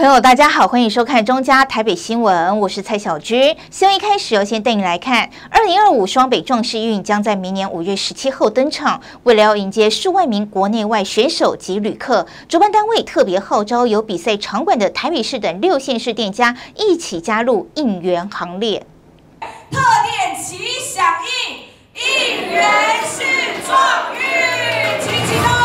朋友，大家好，欢迎收看中嘉台北新闻，我是蔡小居。新闻一开始要先带你来看，2025双北壮士运将在明年5月17号登场。为了要迎接数万名国内外选手及旅客，主办单位特别号召有比赛场馆的台北市等6县市店家一起加入应援行列。 特店齐响应，应援是壮运，齐启动。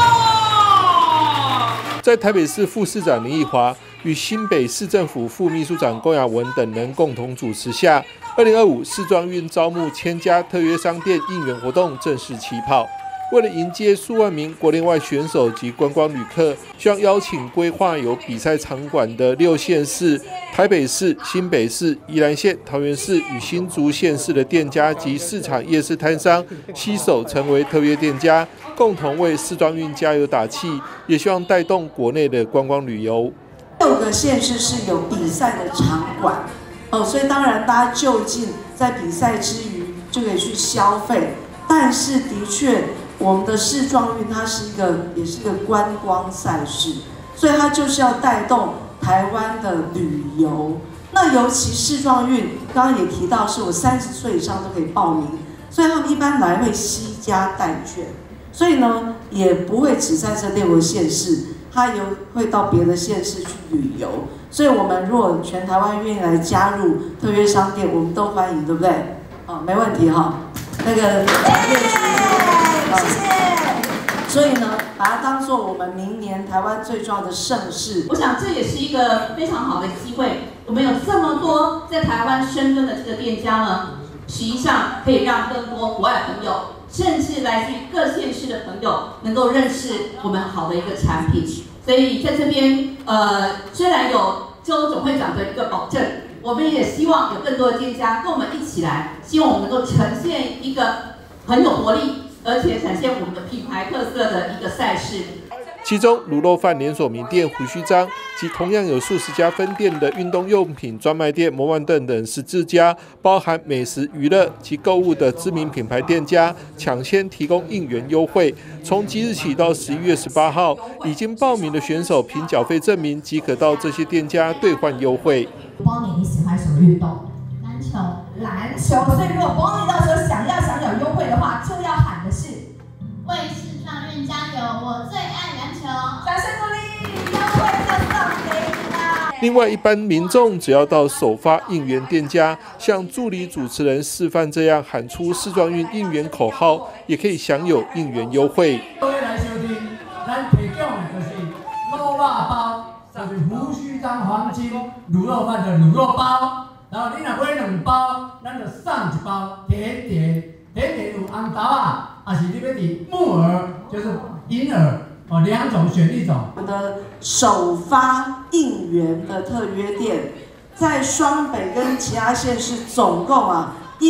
在台北市副市长林奕华与新北市政府副秘书长龚雅文等人共同主持下，2025世壮运招募1000家特约商店应援活动正式起跑。为了迎接数万名国内外选手及观光旅客，希望邀请规划有比赛场馆的6县市、台北市、新北市、宜兰县、桃园市与新竹县市的店家及市场夜市摊商携手成为特约店家，共同为世壮运加油打气，也希望带动国内的观光旅游。 6个县市是有比赛的场馆所以当然大家就近在比赛之余就可以去消费，但是的确我们的世壮运它也是一个观光赛事，所以它就是要带动台湾的旅游。那尤其世壮运刚刚也提到是我30岁以上都可以报名，所以他们一般来会惜家带眷，所以呢也不会只在这6个县市，他也会到别的县市去旅游。所以我们如果全台湾愿意来加入特约商店，我们都欢迎，对不对？没问题哈。那个谢谢。所以呢，把它当作我们明年台湾最重要的盛事。 我想这也是一个非常好的机会。我们有这么多在台湾深耕的这个店家呢，实际上可以让更多国外朋友，甚至来自于各县市的朋友，能够认识我们好的一个产品。所以在这边，虽然有周总会长的一个保证，我们也希望有更多的店家跟我们一起来，希望我们能够呈现一个很有活力，而且展现我们的品牌特色的一个赛事。 其中，卤肉饭连锁名店胡须章及同样有数十家分店的运动用品专卖店摩万顿等14家，包含美食、娱乐及购物的知名品牌店家，抢先提供应援优惠。从即日起到11月18号，已经报名的选手凭缴费证明即可到这些店家兑换优惠。 Bonnie，你喜欢什么运动？篮球。所以如果 Bonnie 到时候想要享有优惠的话，就要喊的是为世壮运加油！我最爱篮球。 掌声鼓励，优惠就送给你啦！ 另外，一般民众只要到首发应援店家，向助理主持人示范这样喊出世壮运应援口号，也可以享有应援优惠。 各位来收听，咱提供的就是卤肉包，就是胡须章黄金卤肉饭的卤肉包。然后你若买2包，咱就送1包甜点有红豆啊，还是你要伫木耳，就是银耳2种选1种。 我们的首发应援的特约店，在双北跟其他县市总共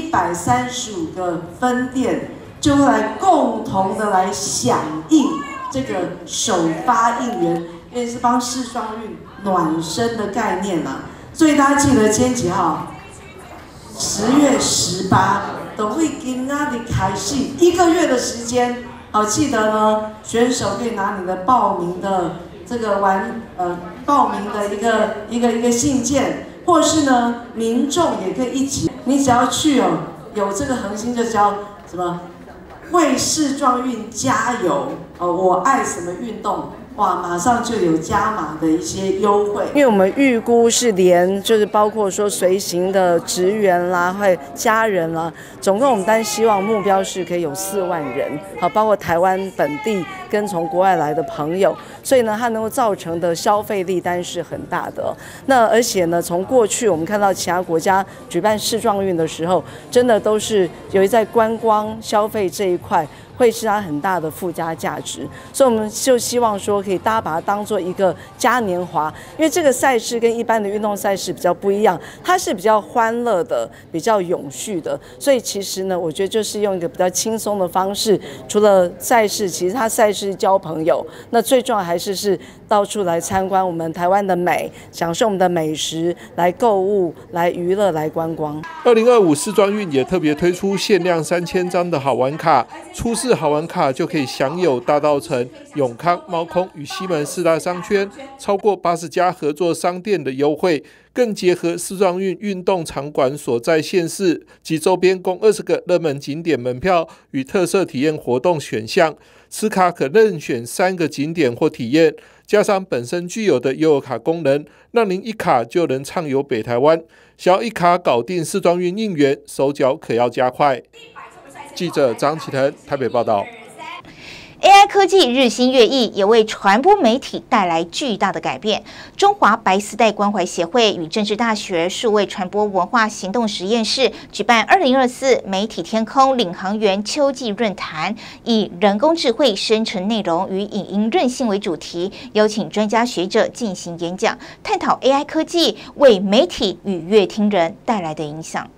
135个分店，就会来共同的来响应这个首发应援，也是帮世壮运暖身的概念啦。所以大家记得今天几号？10月18，都会今仔日开始1个月的时间。记得呢，选手可以拿你的报名的这个报名的一个信件，或是呢，民众也可以一起。你只要去有这个恒心就叫什么？为世壮运加油我爱什么运动？哇，马上就有加码的一些优惠，因为我们预估是就是包括说随行的职员啦，或家人啦，总共我们希望目标是可以有4万人，包括台湾本地跟从国外来的朋友，所以呢，它能够造成的消费力单是很大的。那而且呢，从过去我们看到其他国家举办世壮运的时候，真的都是由于在观光消费这一块，会是它很大的附加价值，所以我们就希望说，可以大家把它当做一个嘉年华，因为这个赛事跟一般的运动赛事比较不一样，它是比较欢乐的、比较永续的，所以其实呢，我觉得就是用一个比较轻松的方式，除了赛事，其实它赛事交朋友，那最重要还是到处来参观我们台湾的美，享受我们的美食，来购物、来娱乐、来观光。 2025世壮运也特别推出限量3000张的好玩卡，出示好玩卡就可以享有大稻埕、永康、猫空与西门4大商圈超过80家合作商店的优惠，更结合世壮运运动场馆所在县市及周边共20个热门景点门票与特色体验活动选项。此卡可任选3个景点或体验，加上本身具有的悠游卡功能，让您一卡就能畅游北台湾。想要一卡搞定世壮运应援，手脚可要加快。记者张启腾台北报道。 AI 科技日新月异，也为传播媒体带来巨大的改变。中华白丝带关怀协会与政治大学数位传播文化行动实验室举办2024媒体天空领航员秋季论坛，以人工智慧生成内容与影音韧性为主题，邀请专家学者进行演讲，探讨 AI 科技为媒体与阅听人带来的影响。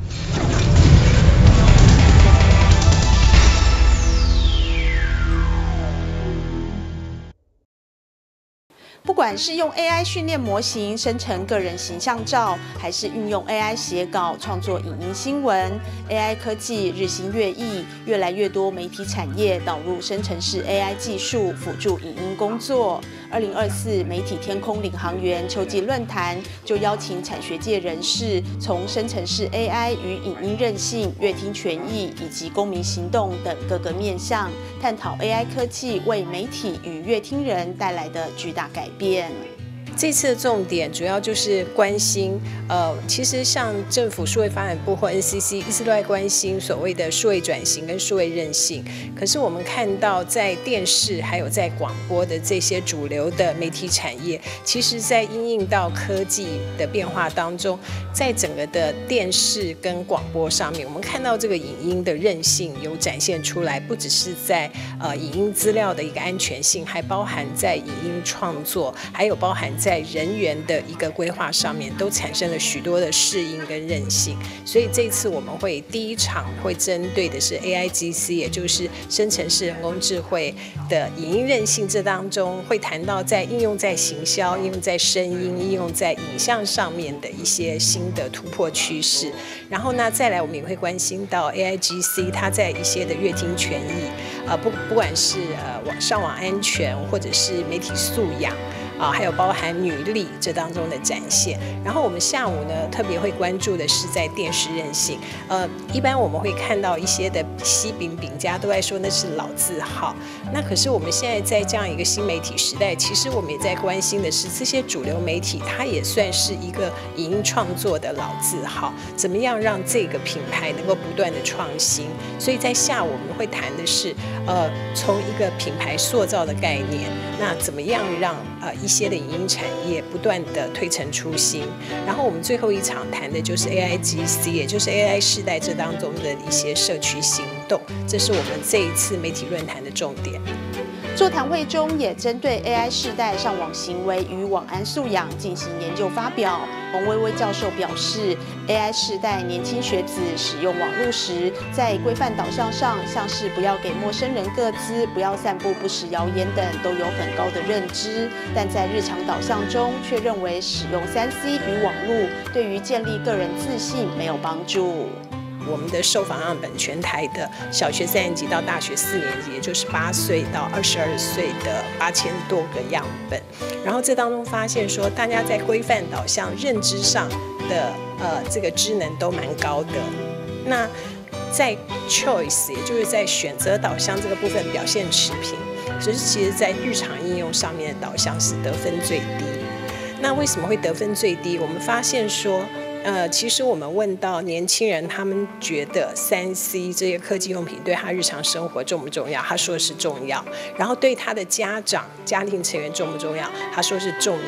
不管是用 AI 训练模型生成个人形象照，还是运用 AI 写稿创作影音新闻 ，AI 科技日新月异，越来越多媒体产业导入生成式 AI 技术辅助影音工作。2024媒体天空领航员秋季论坛就邀请产学界人士，从生成式 AI 与影音韧性、阅听权益以及公民行动等各个面向，探讨 AI 科技为媒体与阅听人带来的巨大改变。 这次的重点主要就是关心，其实像政府数位发展部或 NCC 一直都在关心所谓的数位转型跟数位韧性。可是我们看到在电视还有在广播的这些主流的媒体产业，其实在因应到科技的变化当中，在整个的电视跟广播上面，我们看到这个影音的韧性有展现出来，不只是在影音资料的一个安全性，还包含在影音创作，还有包含在人员的一个规划上面，都产生了许多的适应跟韧性。所以这次我们会第一场会针对的是 AIGC， 也就是生成式人工智慧的影音韧性，这当中会谈到在应用在行销、应用在声音、应用在影像上面的一些新的突破趋势。然后呢，再来我们也会关心到 AIGC 它在一些的阅听权益，不管是上网安全或者是媒体素养。还有包含女力这当中的展现。然后我们下午呢特别会关注的是在电视韧性。一般我们会看到一些的西饼家都在说那是老字号。那可是我们现在在这样一个新媒体时代，其实我们也在关心的是这些主流媒体，它也算是一个影音创作的老字号，怎么样让这个品牌能够不断的创新？所以在下午我们会谈的是，从一个品牌塑造的概念，那怎么样让一些的影音产业不断的推陈出新。然后我们最后一场谈的就是 AIGC， 也就是 AI 世代这当中的一些社区行动，这是我们这一次媒体论坛的重点。 座谈会中也针对 AI 世代上网行为与网安素养进行研究发表。洪薇薇教授表示 ，AI 世代年轻学子使用网络时，在规范导向上，像是不要给陌生人个资、不要散布不实谣言等，都有很高的认知，但在日常导向中，却认为使用3C 与网络对于建立个人自信没有帮助。 我们的受访样本全台的小学3年级到大学4年级，也就是18岁到22岁的8000多个样本。然后这当中发现说，大家在规范导向认知上的这个知能都蛮高的。那在 choice， 也就是在选择导向这个部分表现持平，可是其实在日常应用上面的导向是得分最低。那为什么会得分最低？我们发现说，其实我们问到年轻人，他们觉得3C 这些科技用品对他日常生活重不重要？他说是重要。然后对他的家庭成员重不重要？他说是重要。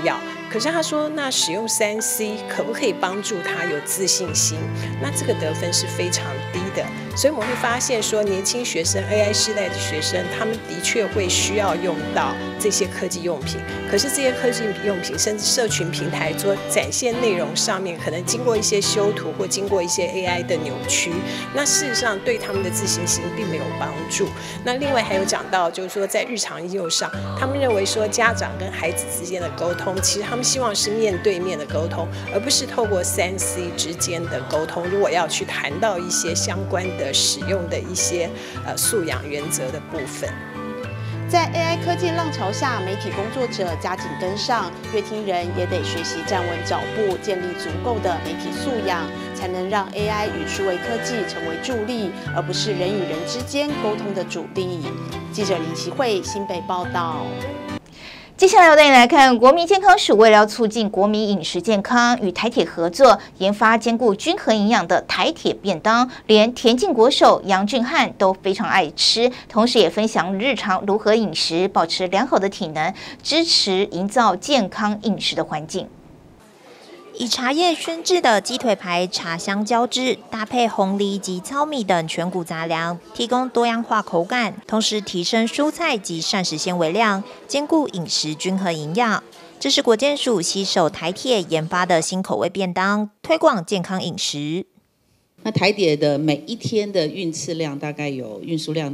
可是他说，那使用3C 可不可以帮助他有自信心？那这个得分是非常低的。所以我们会发现说，年轻学生 AI 世代的学生，他们的确会需要用到这些科技用品。可是这些科技用品，甚至社群平台做展现内容上面，可能经过一些修图或经过一些 AI 的扭曲，那事实上对他们的自信心并没有帮助。那另外还有讲到，就是说在日常应用上，他们认为说家长跟孩子之间的沟通，其实他们希望是面对面的沟通，而不是透过3C 之间的沟通。如果要去谈到一些相关的使用的一些素养原则的部分。 在 AI 科技浪潮下，媒体工作者加紧跟上，乐听人也得学习站稳脚步，建立足够的媒体素养，才能让 AI 与数位科技成为助力，而不是人与人之间沟通的主力。记者林奇慧新北报道。 接下来我带你来看，国民健康署为了要促进国民饮食健康，与台铁合作研发兼顾均衡营养的台铁便当，连田径国手杨俊翰都非常爱吃，同时也分享日常如何饮食，保持良好的体能，支持营造健康饮食的环境。 以茶叶熏制的鸡腿排茶香交织，搭配红梨及糙米等全谷杂粮，提供多样化口感，同时提升蔬菜及膳食纤维量，兼顾饮食均衡营养。这是国健署携手台铁研发的新口味便当，推广健康饮食。 那台铁的每一天的运输量大概有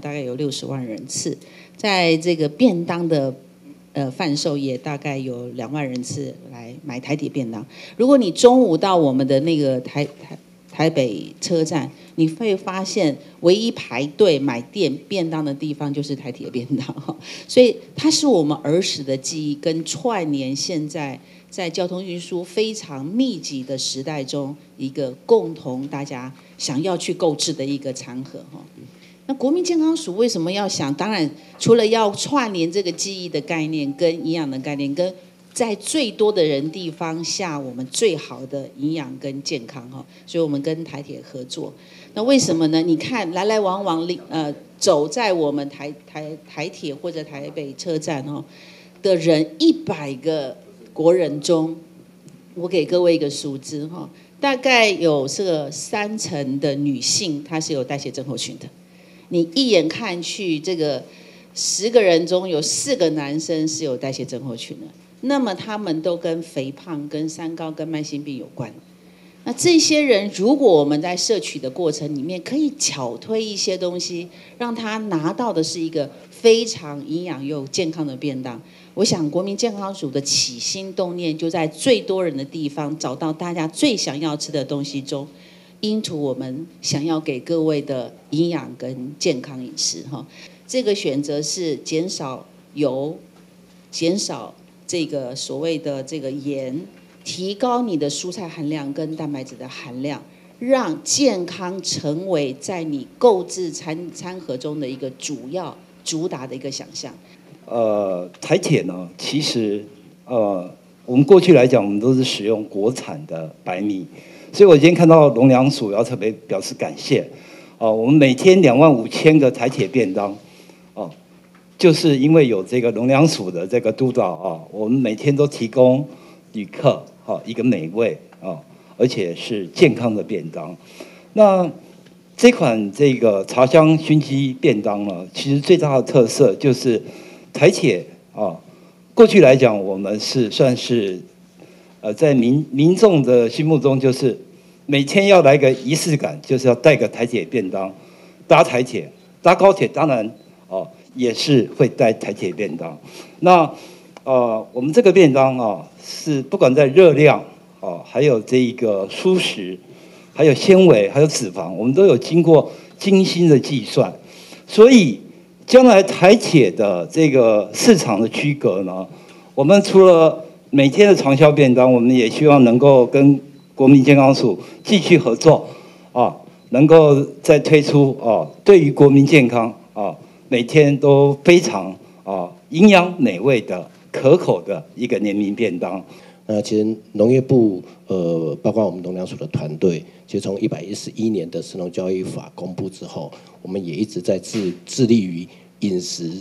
60万人次，在这个便当的贩售也大概有2万人次来买台铁便当。如果你中午到我们的那个台北车站，你会发现唯一排队买便当的地方就是台铁便当，所以它是我们儿时的记忆，跟串联现在在交通运输非常密集的时代中一个共同大家想要去购置的一个餐盒哈。那国民健康署为什么要想？当然，除了要串联这个记忆的概念、跟营养的概念，跟在最多的人地方下我们最好的营养跟健康哈，所以我们跟台铁合作。那为什么呢？你看来来往往走在我们台铁或者台北车站哈的人，100个国人中，我给各位一个数字哈，大概有这个30%的女性她是有代谢症候群的。你一眼看去，这个10个人中有4个男生是有代谢症候群的，那么他们都跟肥胖、跟三高、跟慢性病有关。那这些人，如果我们在摄取的过程里面可以巧推一些东西，让他拿到的是一个非常营养又健康的便当，我想国民健康署的起心动念就在最多人的地方找到大家最想要吃的东西中。因图我们想要给各位的营养跟健康饮食哈，这个选择是减少油，减少这个所谓的这个盐，提高你的蔬菜含量跟蛋白质的含量，让健康成为在你购置餐盒中的一个主打的一个想象。 台铁呢，其实我们过去来讲，我们都是使用国产的白米。所以我今天看到农粮署要特别表示感谢，我们每天25000个台铁便当，就是因为有这个农粮署的这个督导我们每天都提供旅客一个美味而且是健康的便当。那这款这个茶香熏鸡便当呢，其实最大的特色就是台铁过去来讲，我们是算是在民众的心目中，就是每天要来个仪式感，就是要带个台铁便当，搭台铁、搭高铁，当然也是会带台铁便当。那我们这个便当是不管在热量还有这一个蔬食，还有纤维，还有脂肪，我们都有经过精心的计算。所以将来台铁的这个市场的区隔呢，我们除了每天的长销便当，我们也希望能够跟国民健康署继续合作能够再推出对于国民健康每天都非常营养美味的可口的一个联名便当。 其实农业部包括我们农粮署的团队，其实从111年的食农教育法公布之后，我们也一直在致力于饮食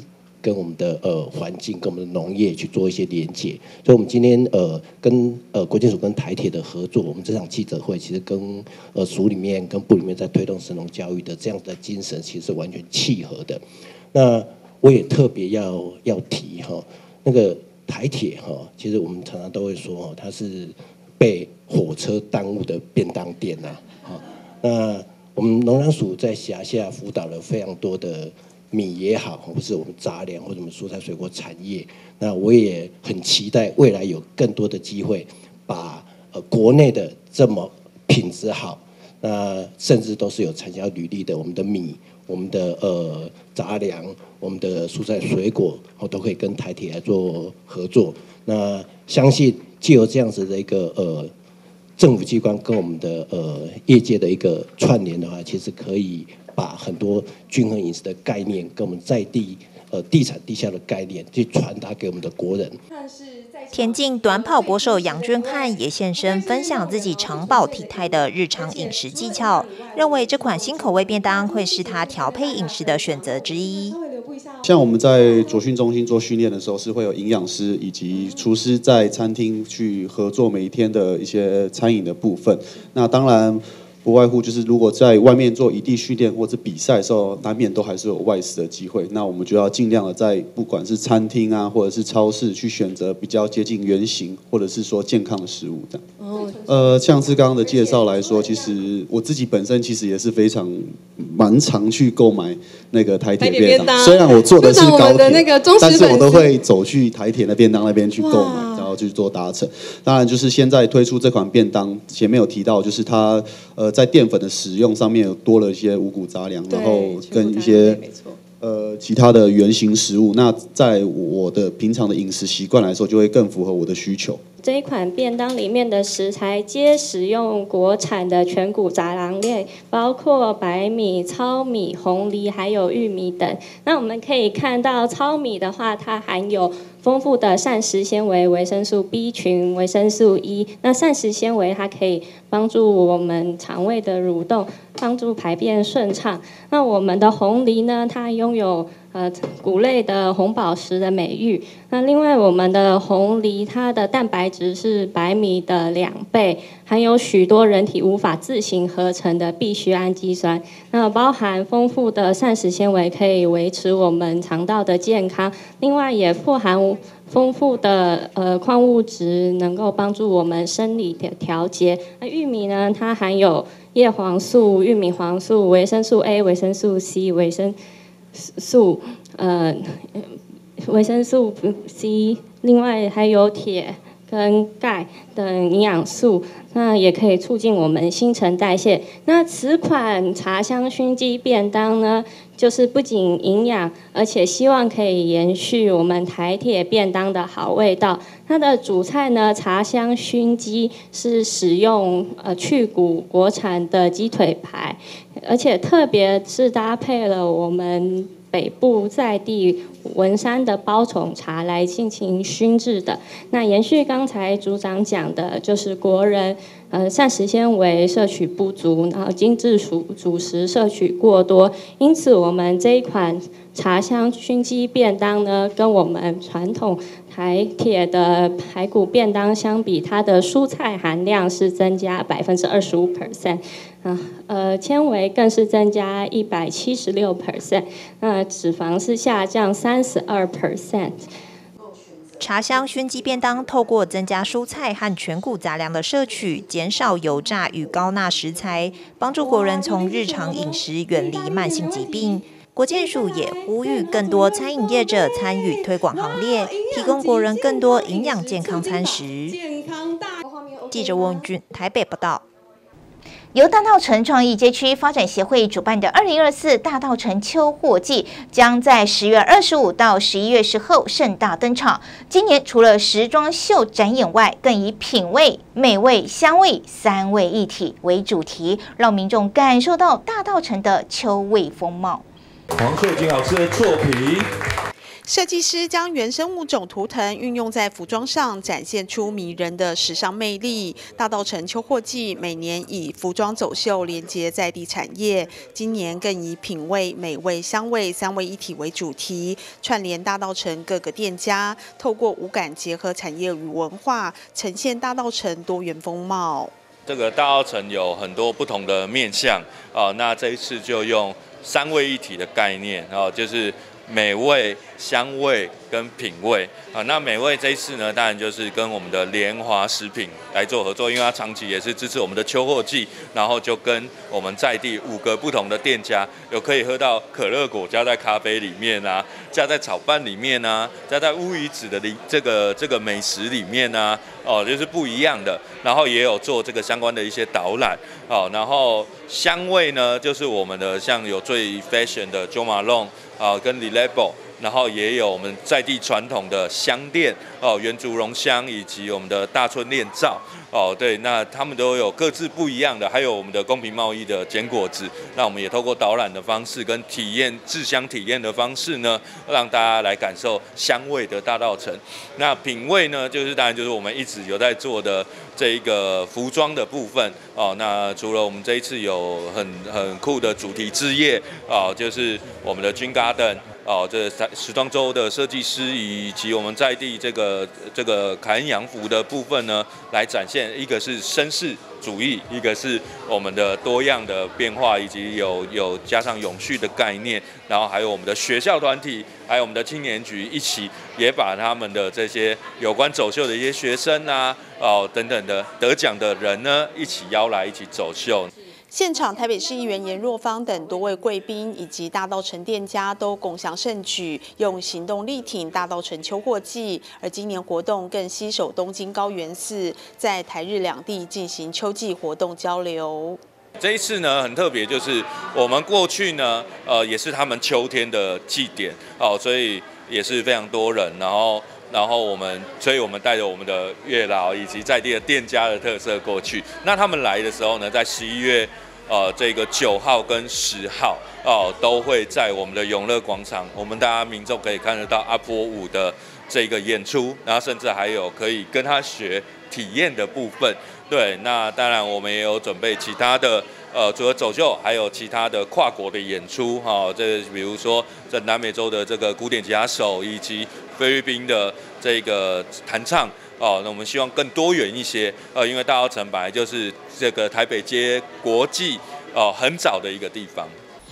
跟我们的环境、跟我们的农业去做一些连结。所以，我们今天跟国健署跟台铁的合作，我们这场记者会其实跟署里面跟部里面在推动神农教育的这样的精神，其实是完全契合的。那我也特别要提哈，那个台铁哈，其实我们常常都会说它是被火车耽误的便当店呐。那我们农粮署在辖下辅导了非常多的米也好，或是我们杂粮或者我们蔬菜水果产业。那我也很期待未来有更多的机会，把国内的这么品质好，那甚至都是有产销履历的我们的米、我们的杂粮、我们的蔬菜水果，都可以跟台铁来做合作。那相信藉由这样子的一个政府机关跟我们的业界的一个串联的话，其实可以把很多均衡饮食的概念跟我们在地地产地销的概念去传达给我们的国人。 田径短跑国手杨娟翰也现身分享自己长保体态的日常饮食技巧，认为这款新口味便当会是他调配饮食的选择之一。 像我们在左训中心做训练的时候，是会有营养师以及厨师在餐厅去合作每一天的一些餐饮的部分。那当然不外乎就是如果在外面做异地训练或者比赛的时候，难免都还是有外食的机会。那我们就要尽量的在不管是餐厅啊，或者是超市去选择比较接近原型，或者是说健康的食物这样。像是刚刚的介绍来说，其实我自己本身其实也是蛮常去购买那个台铁便当。虽然我坐的是高铁，但是我都会走去台铁的便当那边去购买，然后去做搭乘。当然，就是现在推出这款便当，前面有提到，就是它在淀粉的使用上面有多了一些五谷杂粮，然后跟一些其他的原型食物。那在我的平常的饮食习惯来说，就会更符合我的需求。 这一款便当里面的食材皆使用国产的全谷杂粮类，包括白米、糙米、红藜还有玉米等。那我们可以看到，糙米的话，它含有丰富的膳食纤维、维生素 B 群、维生素 E。那膳食纤维它可以帮助我们肠胃的蠕动，帮助排便顺畅。那我们的红藜呢，它拥有谷类的红宝石的美誉。那另外我们的红藜，它的蛋白质是白米的2倍，含有许多人体无法自行合成的必需氨基酸。那包含丰富的膳食纤维，可以维持我们肠道的健康。另外也富含丰富的矿物质，能够帮助我们生理的调节。那玉米呢，它含有叶黄素、玉米黄素、维生素 A、维生素 C、维生素 C， 另外还有铁跟钙等营养素，那也可以促进我们新陈代谢。那此款茶香熏鸡便当呢，就是不仅营养，而且希望可以延续我们台铁便当的好味道。它的主菜呢，茶香熏鸡是使用去骨国产的鸡腿排，而且特别是搭配了我们北部在地文山的包种茶来进行熏制的。那延续刚才组长讲的，就是国人膳食纤维摄取不足，然后精致主食摄取过多，因此我们这一款茶香熏鸡便当呢，跟我们传统台铁的排骨便当相比，它的蔬菜含量是增加25%，纤维更是增加176%，脂肪是下降32%。 茶香熏鸡便当透过增加蔬菜和全谷杂粮的摄取，减少油炸与高钠食材，帮助国人从日常饮食远离慢性疾病。国健署也呼吁更多餐饮业者参与推广行列，提供国人更多营养健康餐食。记者翁俊台北报道。 由大稻埕创意街区发展协会主办的2024大稻埕秋货季将在10月25到11月10后盛大登场。今年除了时装秀展演外，更以品味、美味、香味3位一体为主题，让民众感受到大稻埕的秋味风貌。 黄秀晶老师的作品。 设计师将原生物种图腾运用在服装上，展现出迷人的时尚魅力。大稻埕秋货季每年以服装走秀连接在地产业，今年更以品味、美味、香味三位一体为主题，串联大稻埕各个店家，透过五感结合产业与文化，呈现大稻埕多元风貌。 这个大稻埕有很多不同的面向那这一次就用三位一体的概念就是美味、香味跟品味那美味这一次呢，当然就是跟我们的联华食品来做合作，因为它长期也是支持我们的秋货季，然后就跟我们在地5个不同的店家，有可以喝到可乐果加在咖啡里面加在炒饭里面加在乌鱼子的这个美食里面就是不一样的。然后也有做这个相关的一些导览然后香味呢，就是我们的像有最 fashion 的 Jo Malone跟 Lilabo， 然后也有我们在地传统的香店原竹蓉香，以及我们的大春炼造对，那他们都有各自不一样的，还有我们的公平贸易的坚果子，那我们也透过导览的方式跟体验制香体验的方式呢，让大家来感受香味的大稻埕。那品味呢，就是当然就是我们一直有在做的这一个服装的部分那除了我们这一次有很酷的主题之夜就是我们的Jean Garden这时装周的设计师，以及我们在地这个凯恩洋服的部分呢，来展现一个是绅士主义，一个是我们的多样的变化，以及有加上永续的概念，然后还有我们的学校团体，还有我们的青年局一起，也把他们的这些有关走秀的一些学生等等的得奖的人呢，一起邀来一起走秀。 现场台北市议员颜若芳等多位贵宾以及大稻埕店家都共襄盛举，用行动力挺大稻埕秋货季。而今年活动更携手东京高原寺，在台日两地进行秋季活动交流。 这一次呢很特别，就是我们过去呢也是他们秋天的祭典所以也是非常多人，所以我们带着我们的月老以及在地的店家的特色过去。那他们来的时候呢，在11月这个9号跟10号都会在我们的永乐广场，我们大家民众可以看得到阿波舞的这个演出，然后甚至还有可以跟他学体验的部分。对，那当然我们也有准备其他的除了走秀，还有其他的跨国的演出这比如说在南美洲的这个古典吉他手，以及菲律宾的这个弹唱那我们希望更多元一些因为大稻埕本来就是这个台北接国际很早的一个地方。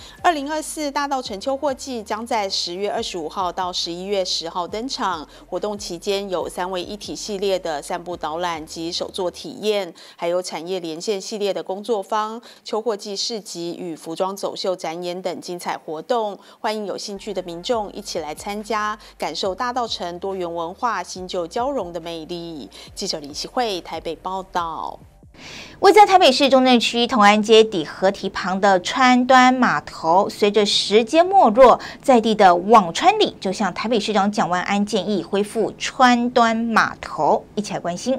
2024大稻埕秋货季将在10月25号到11月10号登场。活动期间有3位一体系列的散步导览及手作体验，还有产业连线系列的工作坊、秋货季市集与服装走秀展演等精彩活动。欢迎有兴趣的民众一起来参加，感受大稻埕多元文化新旧交融的魅力。记者李希慧台北报道。 位在台北市中正区同安街底河堤旁的川端码头，随着时间没落，在地的网川里就向台北市长蒋万安建议恢复川端码头，一起来关心。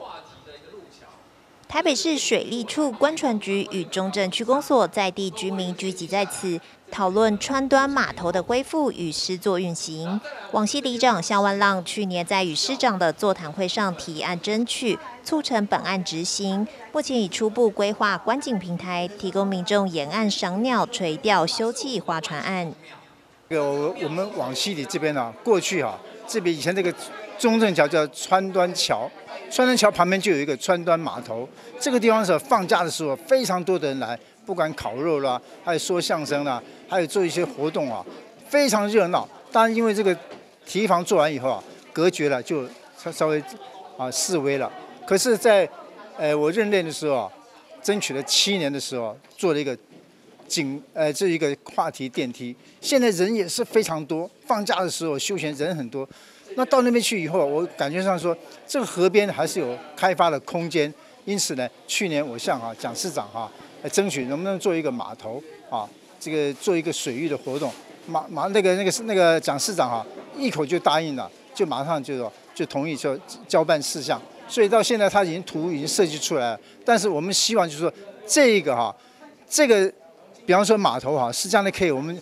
台北市水利处观船局与中正区公所在地居民聚集在此，讨论川端码头的恢复与施作运行。往溪里长萧万浪去年在与市长的座谈会上提案争取，促成本案执行。目前已初步规划观景平台，提供民众沿岸赏鸟、垂钓、休憩划船岸。 我们往溪里这边过去这边以前这个中正桥叫川端桥。川端桥旁边就有一个川端码头，这个地方是放假的时候非常多的人来，不管烤肉啦，还有说相声啦，还有做一些活动非常热闹。当然因为这个堤防做完以后隔绝了，就稍微式微了。可是在我任内的时候争取了7年的时候，做了一个这一个跨堤电梯，现在人也是非常多，放假的时候休闲人很多。那到那边去以后，我感觉上说这个河边还是有开发的空间，因此呢，去年我向蒋市长争取能不能做一个码头这个做一个水域的活动。那个蒋市长一口就答应了，就马上就同意交办事项。所以到现在他图已经设计出来了，但是我们希望就是说这个比方说码头实际上呢可以我们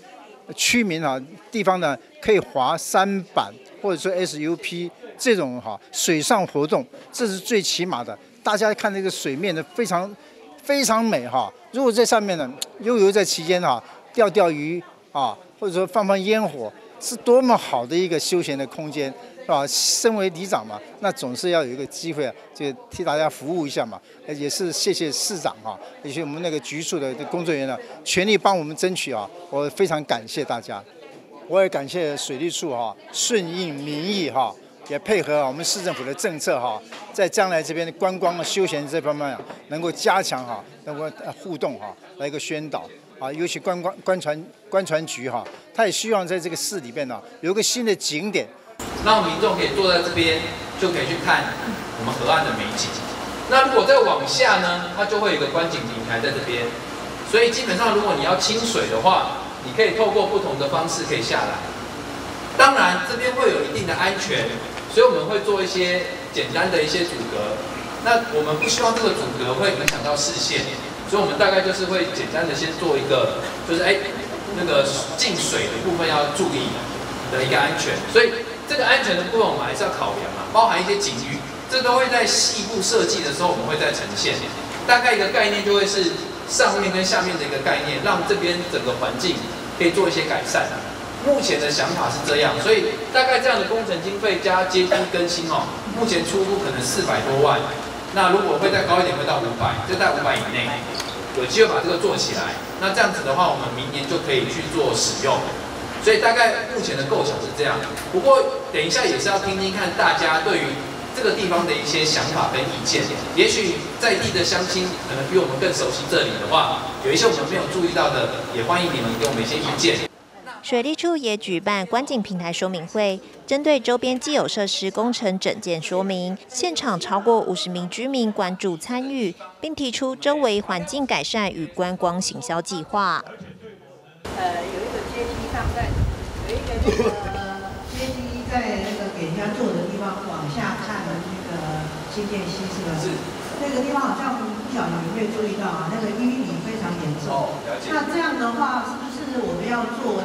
居民地方呢可以滑舢板或者说 SUP 这种水上活动，这是最起码的。大家看这个水面的非常美如果在上面呢悠在其间钓鱼或者说放烟火，是多么好的一个休闲的空间。身为里长嘛，那总是要有一个机会就替大家服务一下嘛。也是谢谢市长以及我们那个局处的工作人员全力帮我们争取我非常感谢大家。我也感谢水利处顺应民意也配合我们市政府的政策在将来这边的观光休闲这方面能够加强能够互动来一个宣导尤其观船局他也希望在这个市里边有一个新的景点。 让民众可以坐在这边，就可以去看我们河岸的美景。那如果再往下呢，它就会有一个观景平台在这边。所以基本上，如果你要清水的话，你可以透过不同的方式可以下来。当然，这边会有一定的安全，所以我们会做一些简单的一些阻隔。那我们不希望这个阻隔会影响到视线，所以我们大概就是会简单的先做一个，就是那个进水的部分要注意的一个安全，所以。这个安全的部分我们还是要考量包含一些警语，这都会在细部设计的时候我们会再呈现。大概一个概念就会是上面跟下面的一个概念，让这边整个环境可以做一些改善。目前的想法是这样，所以大概这样的工程经费加阶梯更新目前出估可能400多万。那如果会再高一点，会到500，就在500以内，有机会把这个做起来。那这样子的话，我们明年就可以去做使用。所以大概目前的构想是这样，不过等一下也是要听听看大家对于这个地方的一些想法跟意见。也许在地的乡亲可能比我们更熟悉这里的话，有一些我们没有注意到的，也欢迎你们给我们一些意见。 水利处也举办观景平台说明会，针对周边既有设施工程整件说明，现场超过50名居民关注参与，并提出周围环境改善与观光行销计划。 有一个阶梯上在，有一个阶梯在那个给人家坐的地方往下看的那个新店溪是吧？是。那个地方好像不晓得有没有注意到那个淤泥非常严重。了解。那这样的话，是不是我们要做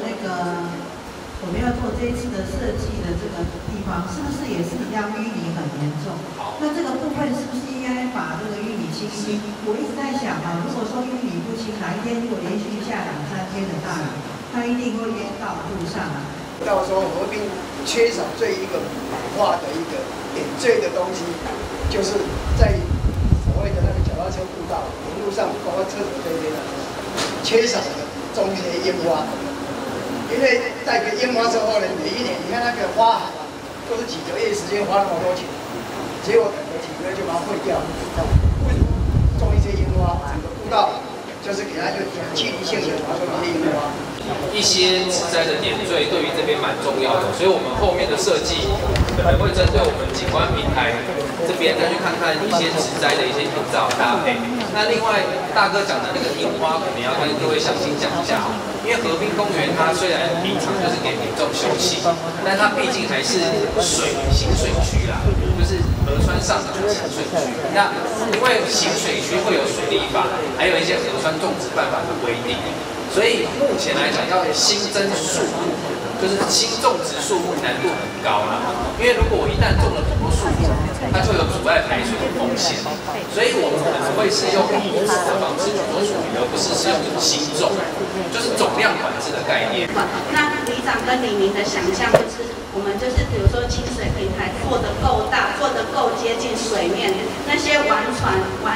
这一次的设计的这个地方，是不是也是一样淤泥很严重？好。那这个部分是不是应该把这个淤泥清清？我一直在想如果说淤泥不清，哪一天如果连续下2、3天的大雨，它一定会淹到路上到时候河滨缺少这一个美化的一个点缀的东西，就是在所谓的那个脚踏车步道路上，包括车子这边缺少的种一些烟花。因为带个烟花之后呢，每一年你看那个花海都是几个月时间花那么多钱，结果等了几个月就把它毁掉。为什么种一些烟花？整个步道就是给它就距离性的种一些烟花。 一些植栽的点缀对于这边蛮重要的，所以我们后面的设计可能会针对我们景观平台这边再去看看一些植栽的一些营造搭配。那另外大哥讲的那个樱花，可能要跟各位详细讲一下因为河滨公园它虽然平常就是给民众休憩，但它毕竟还是行水区啦，就是河川上的行水区。那因为行水区会有水利法，还有一些河川种植办法的规定。所以目前来讲，要新增树木，就是新种植树木难度很高啦。因为如果我一旦种了很多树木，它就有阻碍排水的风险。所以我们可能会是用移植的方式去做处理，而不是用新种，就是总量管制的概念。 那里长跟里民的想象就是，我们就是比如说清水平台做得够大，做得够接近水面，那些玩船、玩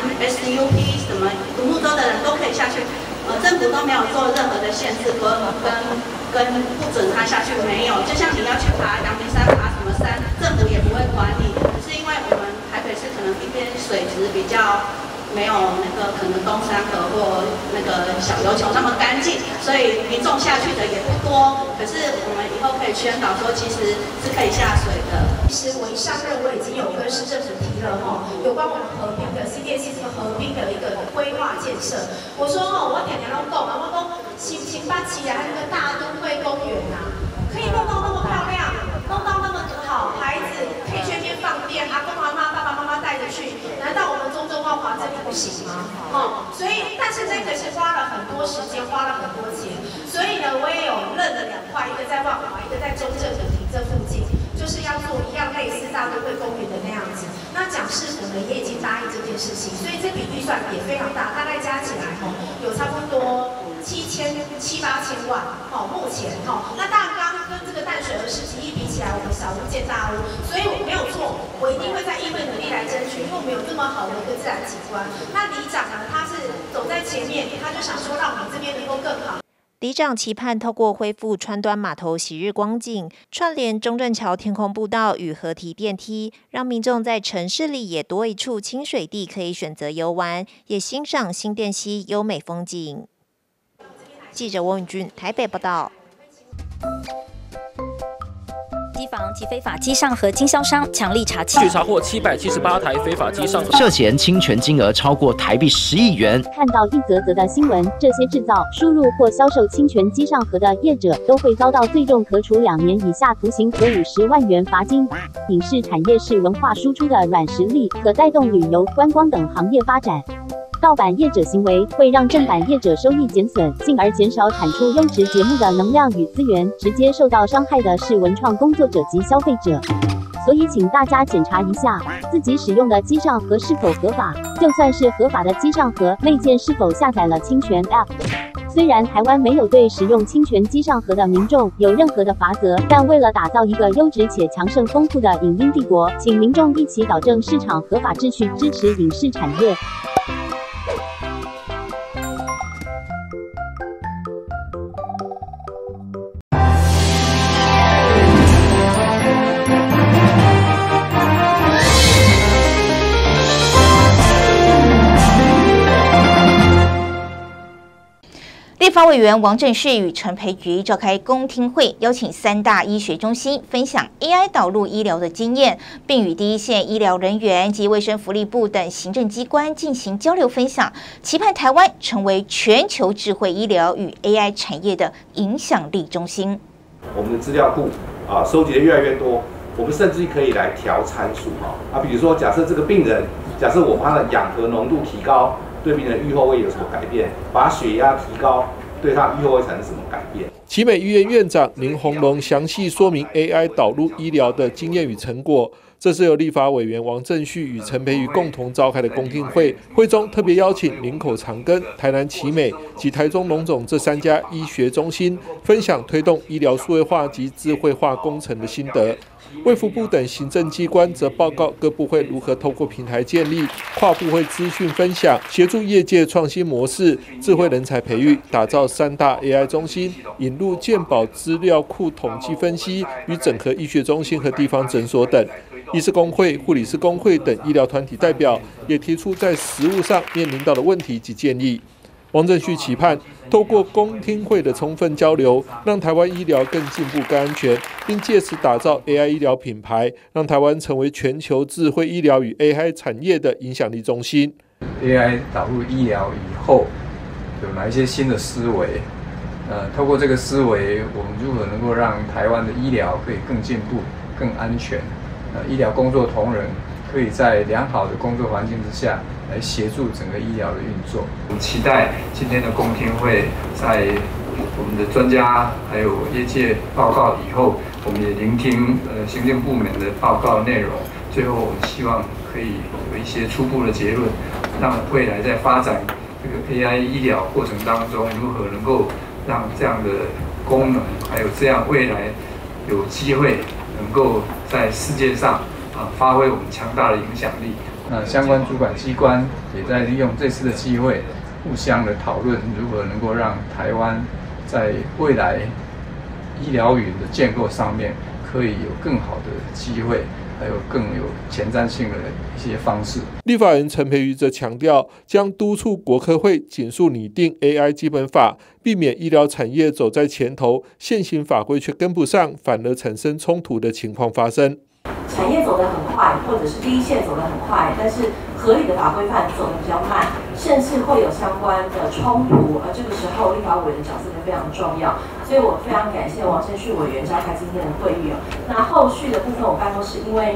SUP 什么独木舟的人都可以下去。政府都没有做任何的限制跟不准他下去，没有。就像你要去爬阳明山、爬什么山，政府也不会管你。是因为我们台北市可能一边水质比较没有那个可能东山河或那个小琉球那么干净，所以民众下去的也不多。可是我们以后可以宣导说，其实是可以下水的。 其实我一上任，我已经有跟市政府提了有关我们河滨的新店溪这个河滨的一个规划建设。我说我常常都讲我说新八期啊，那个大都会公园可以弄到那么漂亮，弄到那么好，孩子可以去那边放电，阿公阿妈、爸爸妈妈带着去。难道我们中正万华这里不行吗？所以但是这个是花了很多时间，花了很多钱，所以呢，我也有认了2块，一个在万华，一个在中正的平这附近，就是要做一样类似大都会公园的那样子。那蒋市府呢也已经答应这件事情，所以这笔预算也非常大，大概加起来有差不多7、8千万目前那大纲跟这个淡水河市集一比起来，我们小巫见大巫，所以我没有错，我一定会在议会努力来争取，因为我们有这么好的一个自然景观。那里长呢，他是走在前面，他就想说让我们这边能够更好。 里长期盼透过恢复川端码头昔日光景，串联中正桥天空步道与河堤电梯，让民众在城市里也多一处清水地可以选择游玩，也欣赏新店溪优美风景。记者翁允君台北报道。 机房及非法机上盒经销商强力查缉， 据查获778台非法机上盒， 涉嫌侵权金额超过台币10亿元。 看到一则则的新闻，这些制造、输入或销售侵权机上盒的业者都会遭到最重可处2年以下徒刑和50万元罚金。影视产业是文化输出的软实力，可带动旅游、观光等行业发展。盗版业者行为会让正版业者收益减损，进而减少产出优质节目的能量与资源，直接受到伤害的是文创工作者及消费者。所以请大家检查一下自己使用的机上盒是否合法，就算是合法的机上盒，内建是否下载了侵权 App。虽然台湾没有对使用侵权机上盒的民众有任何的罚则，但为了打造一个优质且强盛丰富的影音帝国，请民众一起导正市场合法秩序，支持影视产业。 立法委员王正旭与陈培瑜召开公听会，邀请3大医学中心分享 AI 导入医疗的经验，并与第一线医疗人员及卫生福利部等行政机关进行交流分享，期盼台湾成为全球智慧医疗与 AI 产业的影响力中心。 我们的资料库收集的越来越多，我们甚至可以来调参数比如说假设这个病人，假设我把他的氧合浓度提高，对病人预后会有什么改变？把血压提高，对他预后会产生什么改变？ 奇美医院院长林鸿龙详细说明 AI 导入医疗的经验与成果。这是由立法委员王正旭与陈培瑜共同召开的公听会，会中特别邀请林口长庚、台南奇美及台中荣总这3家医学中心，分享推动医疗数位化及智慧化工程的心得。卫福部等行政机关则报告各部会如何透过平台建立跨部会资讯分享，协助业界创新模式、智慧人才培育，打造3大 AI 中心，引入健保资料库统计分析与整合医学中心和地方诊所等。医师工会、护理师工会等医疗团体代表也提出在实务上面临到的问题及建议。王正旭期盼透过公听会的充分交流，让台湾医疗更进步、更安全，并借此打造 AI 医疗品牌，让台湾成为全球智慧医疗与 AI 产业的影响力中心。 AI 导入医疗以后，有哪一些新的思维？透过这个思维，我们如何能够让台湾的医疗可以更进步、更安全？医疗工作同仁可以在良好的工作环境之下，来协助整个医疗的运作。 我们期待今天的公听会，在我们的专家还有业界报告以后，我们也聆听行政部门的报告内容。最后，我们希望可以有一些初步的结论，让未来在发展这个 AI 医疗过程当中，如何能够让这样的功能，还有这样未来有机会能够在世界上发挥我们强大的影响力。 那相关主管机关也在利用这次的机会，互相的讨论如何能够让台湾在未来医疗云的建构上面可以有更好的机会，还有更有前瞻性的一些方式。 立法人陈培瑜则强调，将督促国科会紧速拟定 AI 基本法，避免医疗产业走在前头，现行法规却跟不上，反而产生冲突的情况发生。 产业走得很快，或者是第一线走得很快，但是合理的法规范走得比较慢，甚至会有相关的冲突。而这个时候，立法委员的角色就非常重要。所以我非常感谢王正旭委员召开今天的会议那后续的部分，我办公室因为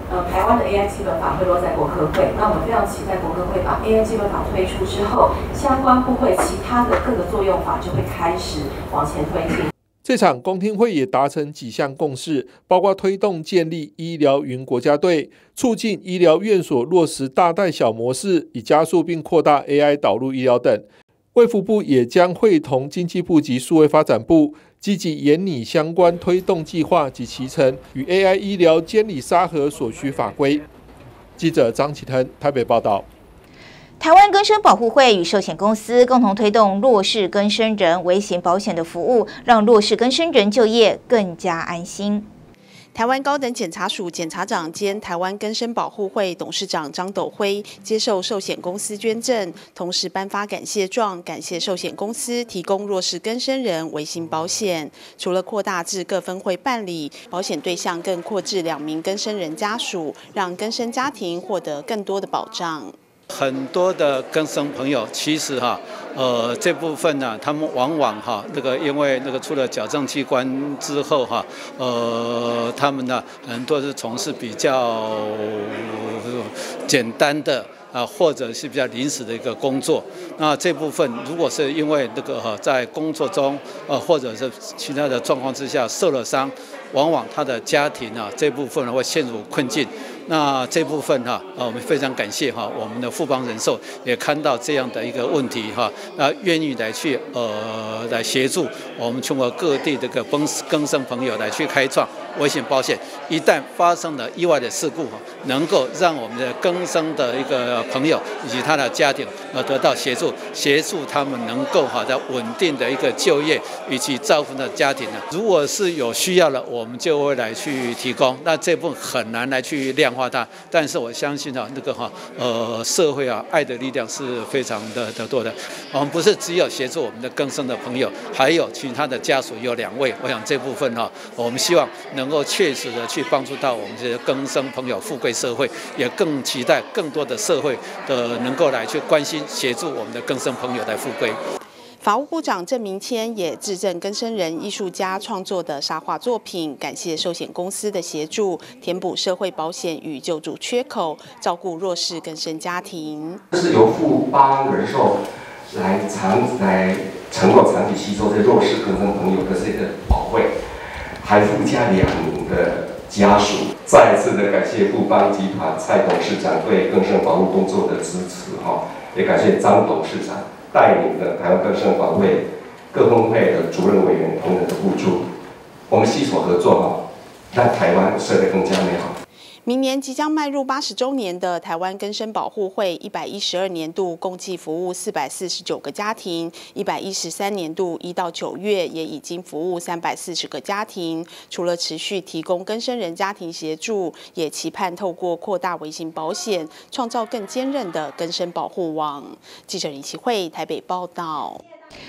台湾的 AI 基本法会落在国科会，那我们非常期待国科会把 AI 基本法推出之后，相关部会其他的各个作用法就会开始往前推进。 这场公听会也达成几项共识，包括推动建立医疗云国家队，促进医疗院所落实大带小模式，以加速并扩大 AI 导入医疗等。卫福部也将会同经济部及数位发展部积极研拟相关推动计划及期程，与 AI 医疗监理沙盒所需法规。记者张启腾台北报道。 台湾更生保护会与寿险公司共同推动弱势更生人微型保险的服务，让弱势更生人就业更加安心。 台湾高等检察署检察长兼台湾更生保护会董事长张斗辉接受寿险公司捐赠，同时颁发感谢状，感谢寿险公司提供弱势更生人微型保险。除了扩大至各分会办理，保险对象更扩至2名更生人家属，让更生家庭获得更多的保障。 很多的更生朋友，其实这部分呢，他们往往因为出了矫正机关之后他们呢很多是从事比较简单的或者是比较临时的一个工作。那这部分如果是因为在工作中或者是其他的状况之下受了伤，往往他的家庭这部分会陷入困境。那这部分我们非常感谢我们的富邦人寿也看到这样的一个问题愿意来协助我们全国各地这个更生朋友来去开创危险保险，一旦发生了意外的事故能够让我们的更生的一个朋友以及他的家庭得到协助他们能够在稳定的一个就业以及照顾的家庭呢。如果是有需要了，我们就会来去提供。那这部分很难来去量化它，但是我相信社会爱的力量是非常的多的。我们不是只有协助我们的更生的朋友，还有其他的家属有2位。我想这部分我们希望能够确实的去帮助到我们这些更生朋友富贵社会，也更期待更多的社会能够来去关心协助我们的更生朋友来富贵。 法务部长郑明谦也致赠更生人艺术家创作的沙画作品，感谢寿险公司的协助，填补社会保险与救助缺口，照顾弱势更生家庭。 这是由富邦人寿来承诺长期吸收这弱势更生朋友的这个保费，还附加2名的家属。再一次的感谢富邦集团蔡董事长对更生保护工作的支持也感谢张董事长带领的台湾更生保会各分会的主任委员同仁的付出，我们携手合作让台湾社会更加美好。 明年即将迈入80周年的台湾更生保护会112年度共计服务449个家庭，113年度1到9月也已经服务340个家庭。除了持续提供更生人家庭协助，也期盼透过扩大微型保险，创造更坚韧的更生保护网。记者林启慧台北报道。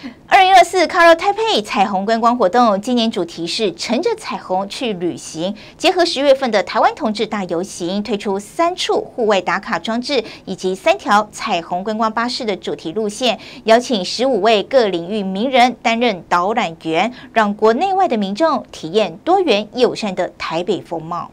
2024 Color Taipei 彩虹观光活动，今年主题是乘着彩虹去旅行，结合10月份的台湾同志大游行，推出3处户外打卡装置以及3条彩虹观光巴士的主题路线，邀请15位各领域名人担任导览员，让国内外的民众体验多元友善的台北风貌。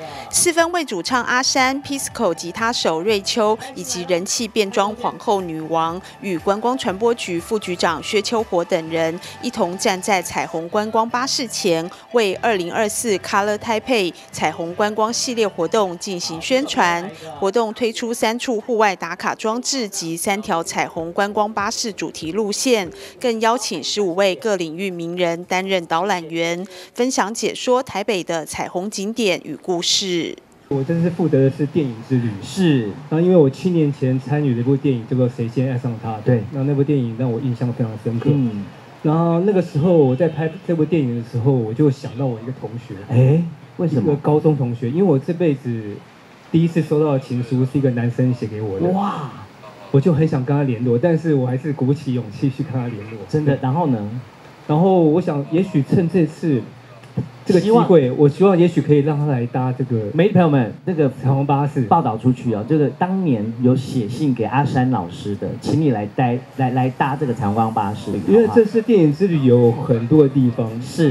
4分卫主唱阿山、Pisco 吉他手瑞秋以及人气变装皇后女王与观光传播局副局长薛秋活等人一同站在彩虹观光巴士前，为2024 Color Taipei 彩虹观光系列活动进行宣传。活动推出3处户外打卡装置及3条彩虹观光巴士主题路线，更邀请15位各领域名人担任导览员，分享解说台北的彩虹景点与故事。 我这次负责的是电影之旅，是。然后因为我7年前参与了一部电影叫做《谁先爱上他》，对，那部电影让我印象非常深刻。然后那个时候我在拍这部电影的时候，我就想到我一个同学，为什么？一个高中同学，因为我这辈子第一次收到的情书是一个男生写给我的，哇，我就很想跟他联络，但是我还是鼓起勇气去跟他联络。真的？然后呢？然后我想，也许趁这次。这个机会，我希望也许可以让他来搭这个。媒体朋友们，这个彩虹巴士报道出去哦。这个当年有写信给阿山老师的，请你来搭这个彩虹巴士，因为这次电影之旅有很多的地方是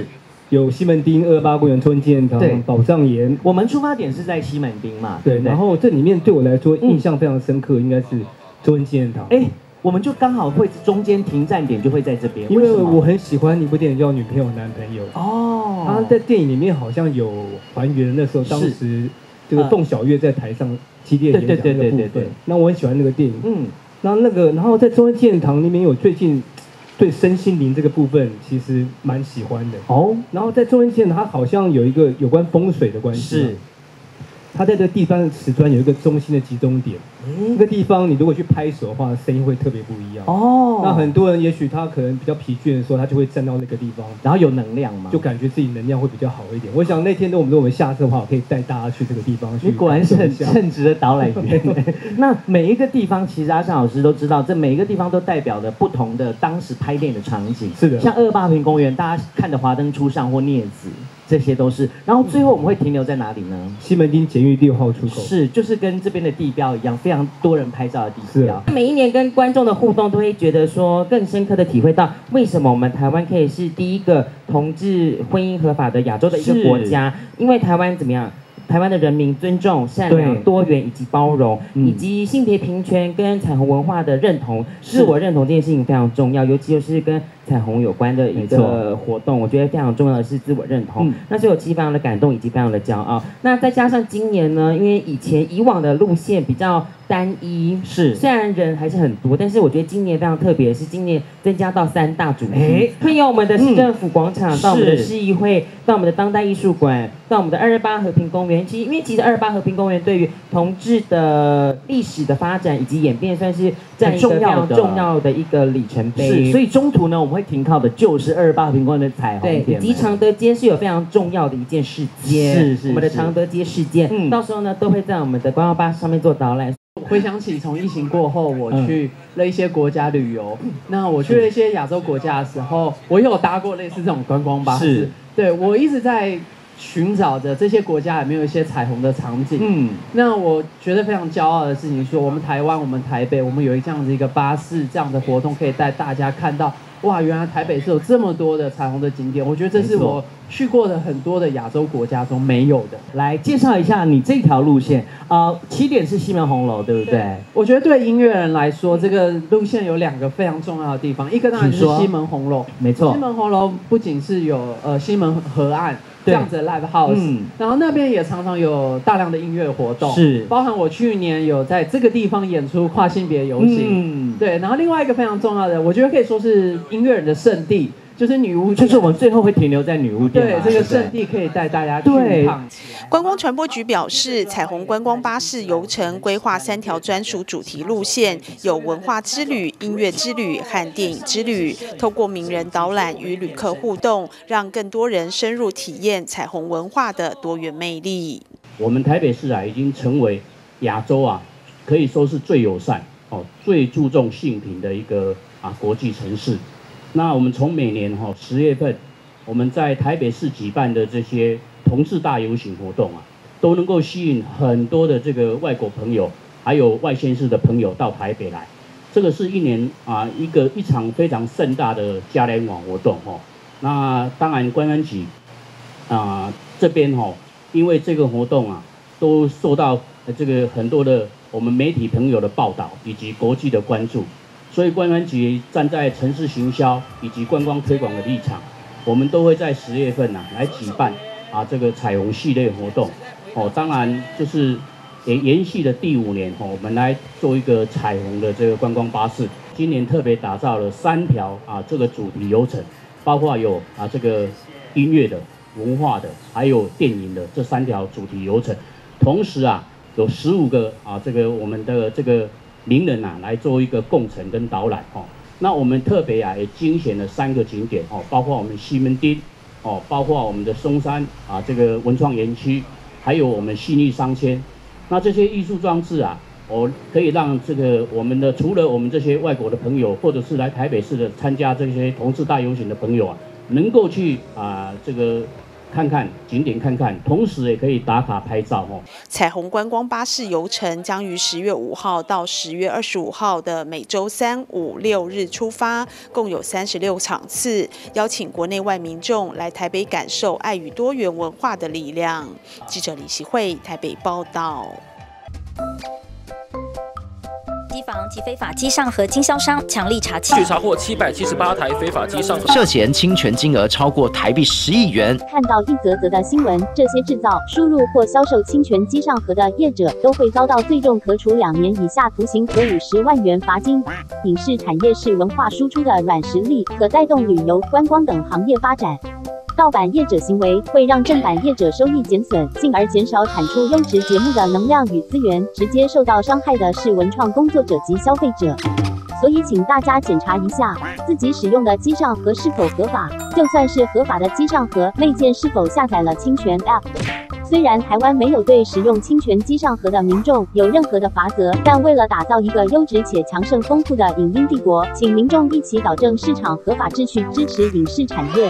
有西门町、228公园、中正纪念堂、宝藏岩。 我们出发点是在西门町嘛，对不对？ 然后这里面对我来说印象非常深刻，应该是中正纪念堂。 我们就刚好会中间停站点就会在这边， 因为我很喜欢一部电影叫《女朋友男朋友》 哦， 他在电影里面好像有还原那时候当时这个凤小岳在台上激烈演讲的部分。那我很喜欢那个电影，然后在中正纪念堂里面，我最近对身心灵这个部分其实蛮喜欢的哦。然后在中正纪念堂，它好像有一个有关风水的关系，是。它在这个地方的瓷砖有一个中心的集中点，那个地方你如果去拍手的话，声音会特别不一样哦。那很多人也许他可能比较疲倦的时候，他就会站到那个地方， 然后有能量嘛， 就感觉自己能量会比较好一点。我想那天我们下车的话，我可以带大家去这个地方去。 你果然是很称职的导览员。那每一个地方，其实阿尚老师都知道，这每一个地方都代表了不同的当时拍电影的场景。 是的， 像228平公园，大家看的《华灯初上》或《镊子》。这些都是，然后最后我们会停留在哪里呢？ 西门町捷运6号出口。 是，就是跟这边的地标一样，非常多人拍照的地标。每一年跟观众的互动，都会觉得说更深刻的体会到，为什么我们台湾可以是第一个同志婚姻合法的亚洲的一个国家？因为台湾怎么样？台湾的人民尊重、善良、多元以及包容，以及性别平权跟彩虹文化的认同、自我认同这件事情非常重要，尤其是跟彩虹有关的一个活动，我觉得非常重要的是自我认同。那所以我其实非常的感动以及非常的骄傲。那再加上今年呢，因为以往的路线比较单一，是虽然人还是很多，但是我觉得今年非常特别，是今年增加到3大主题，会有我们的市政府广场，到我们的市议会，到我们的当代艺术馆，到我们的228和平公园。因为其实228和平公园对于同志的历史的发展以及演变，算是占一个非常重要的一个里程碑。是，所以中途呢，我们会停靠的就是228和平公园的彩虹点，以及常德街是有非常重要的一件事件，是我们的常德街事件，到时候呢都会在我们的观光巴士上面做导览。 回想起从疫情过后，我去了一些国家旅游。那我去了一些亚洲国家的时候，我有搭过类似这种观光巴士。对，我一直在寻找着这些国家有没有一些彩虹的场景。那我觉得非常骄傲的事情是，我们台湾、我们台北，我们有这样子一个巴士这样的活动，可以带大家看到。哇，原来台北是有这么多的彩虹的景点，我觉得这是我去过的很多的亚洲国家中没有的。 来介绍一下你这条路线，起点是西门红楼，对不对？ 我觉得对音乐人来说，这个路线有2个非常重要的地方，一个当然就是西门红楼， 没错。 西门红楼不仅是有西门河岸这样子的 live house，然后那边也常常有大量的音乐活动，是包含我去年有在这个地方演出跨性别游行，对，然后另外一个非常重要的，我觉得可以说是音乐人的圣地，就是女巫， 就是我们最后会停留在女巫店。 对，这个圣地可以带大家去趟。 观光传播局表示，彩虹观光巴士游程规划3条专属主题路线，有文化之旅、音乐之旅和电影之旅，透过名人导览与旅客互动，让更多人深入体验彩虹文化的多元魅力。 我们台北市已经成为亚洲可以说是最友善、最注重性平的一个国际城市。那我们从每年10月份，我们在台北市举办的这些同志大游行活动都能够吸引很多的这个外国朋友，还有外县市的朋友到台北来。这个是一年一场非常盛大的嘉年华活动那当然观光局这边因为这个活动都受到这个很多的我们媒体朋友的报道以及国际的关注。所以观光局站在城市行销以及观光推广的立场，我们都会在10月份来举办这个彩虹系列活动当然就是也延续的第5年我们来做一个彩虹的这个观光巴士。今年特别打造了3条这个主题游程，包括有这个音乐的、文化的，还有电影的这3条主题游程。同时有15个这个我们的这个名人来做一个共乘跟导览那我们特别也精选了3个景点包括我们西门町包括我们的松山这个文创园区，还有我们信义商圈。那这些艺术装置可以让这个我们的除了我们这些外国的朋友，或者是来台北市的参加这些同志大游行的朋友能够去这个看看景点看看，同时也可以打卡拍照哦。 彩虹观光巴士游程将于10月5号到10月25号的每周3、5、6日出发，共有36场次，邀请国内外民众来台北感受爱与多元文化的力量。记者李习慧台北报道。 机房及非法机上盒经销商强力查缉， 据查获778台非法机上盒， 涉嫌侵权金额超过台币10亿元。 看到一则则的新闻，这些制造、输入或销售侵权机上盒的业者都会遭到最重可处2年以下徒刑和50万元罚金。影视产业是文化输出的软实力，可带动旅游、观光等行业发展。盗版业者行为会让正版业者收益减损，进而减少产出优质节目的能量与资源，直接受到伤害的是文创工作者及消费者。所以请大家检查一下自己使用的机上盒是否合法，就算是合法的机上盒，内建是否下载了侵权 App。虽然台湾没有对使用侵权机上盒的民众有任何的罚则，但为了打造一个优质且强盛丰富的影音帝国，请民众一起导正市场合法秩序，支持影视产业。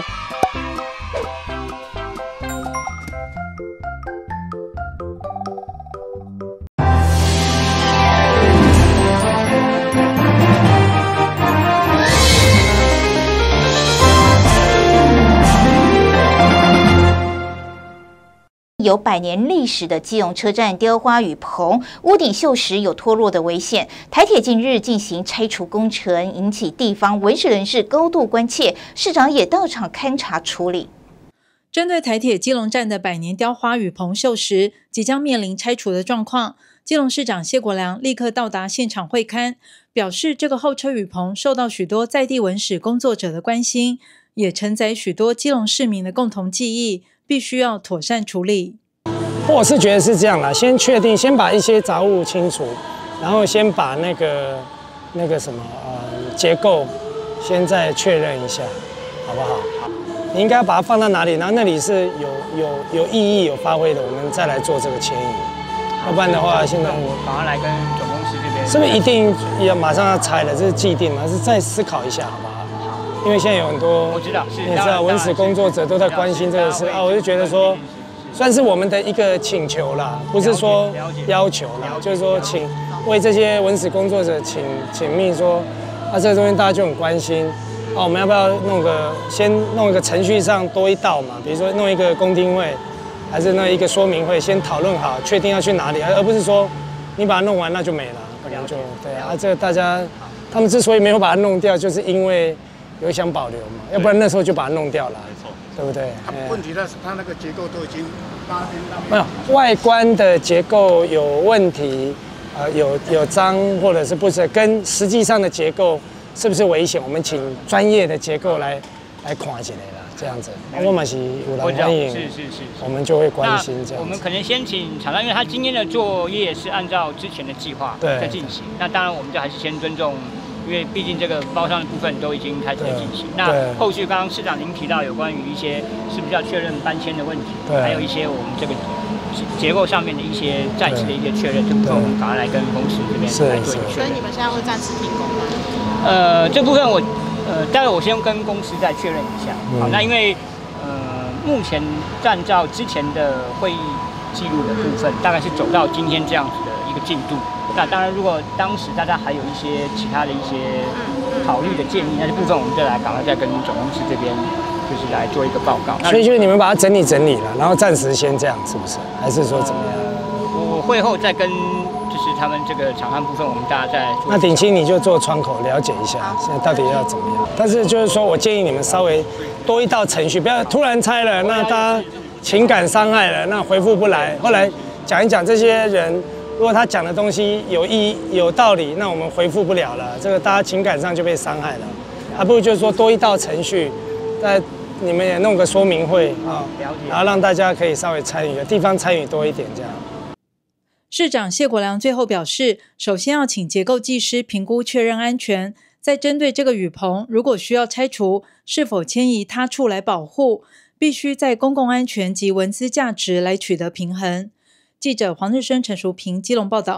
有100年历史的基隆车站雕花雨棚屋顶锈蚀有脱落的危险，台铁近日进行拆除工程，引起地方文史人士高度关切，市长也到场勘查处理。 针对台铁基隆站的100年雕花雨棚锈蚀即将面临拆除的状况，基隆市长谢国良立刻到达现场会勘，表示这个候车雨棚受到许多在地文史工作者的关心，也承载许多基隆市民的共同记忆，必须要妥善处理。 我是觉得是这样啦，先确定，先把一些杂物清除，然后先把那个什么结构，先再确认一下，好不好？你应该把它放到哪里？然后那里是有意义、有发挥的，我们再来做这个迁移。要不然的话，现在我赶快来跟总公司这边， 是不是一定要马上要拆了？这是既定吗？是再思考一下，好不好？因为现在有很多， 我知道， 你知道文史工作者都在关心这个事啊，我就觉得说，算是我们的一个请求啦，不是说要求啦，就是说请为这些文史工作者请命说，这个东西大家就很关心。我们要不要先弄一个程序上多一道嘛？比如说弄一个公听会，还是弄一个说明会，先讨论好，确定要去哪里，而不是说你把它弄完那就没了，可能就对啊。这个大家他们之所以没有把它弄掉，就是因为有想保留嘛，要不然那时候就把它弄掉了，对不对？ 问题是它那个结构都已经没有外观的结构有问题，有脏或者是不是跟实际上的结构。是不是危险？我们请专业的结构来看起来啦，这样子。我们是有来欢迎， 是， 我们就会关心这样子。 我们可能先请厂商，因为他今天的作业是按照之前的计划在进行。那当然，我们就还是先尊重，因为毕竟这个包商的部分都已经开始在进行。那后续刚刚市长您提到有关于一些是不是要确认搬迁的问题，还有一些我们这个结构上面的一些再次的一些确认，这部分我们赶快来跟公司这边来做一个确认。 所以你们现在会暂时停工吗？ 这部分待会我先跟公司再确认一下。好，那因为目前按照之前的会议记录的部分，大概是走到今天这样子的一个进度。那当然，如果当时大家还有一些其他的一些考虑的建议，那这部分我们就来赶快再跟总公司这边就是来做一个报告。 所以就是你们把它整理了，然后暂时先这样，是不是？还是说怎么样？ 我会后再跟。就是他们这个厂商部分，我们大家再做。 那鼎清你就做窗口了解一下，现在到底要怎么样？但是就是说我建议你们稍微多一道程序，不要突然拆了，那大家情感伤害了，那回复不来。后来讲一讲这些人，如果他讲的东西有意义、有道理，那我们回复不了了，这个大家情感上就被伤害了。还不如就是说多一道程序，在你们也弄个说明会啊，然后让大家可以稍微参与，地方参与多一点这样。 市长谢国良最后表示，首先要请结构技师评估确认安全，再针对这个雨棚，如果需要拆除，是否迁移他处来保护，必须在公共安全及文资价值来取得平衡。记者黄日升、陈淑平基隆报道。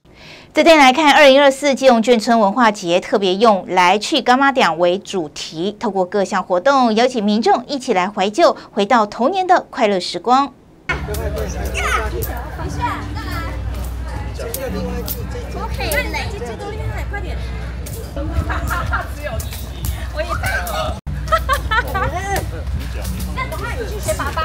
再带来看2024基隆眷村文化节，特别用来去柑仔店为主题，透过各项活动，邀请民众一起来怀旧，回到童年的快乐时光。 快点！只有我也那等会你去学爸爸。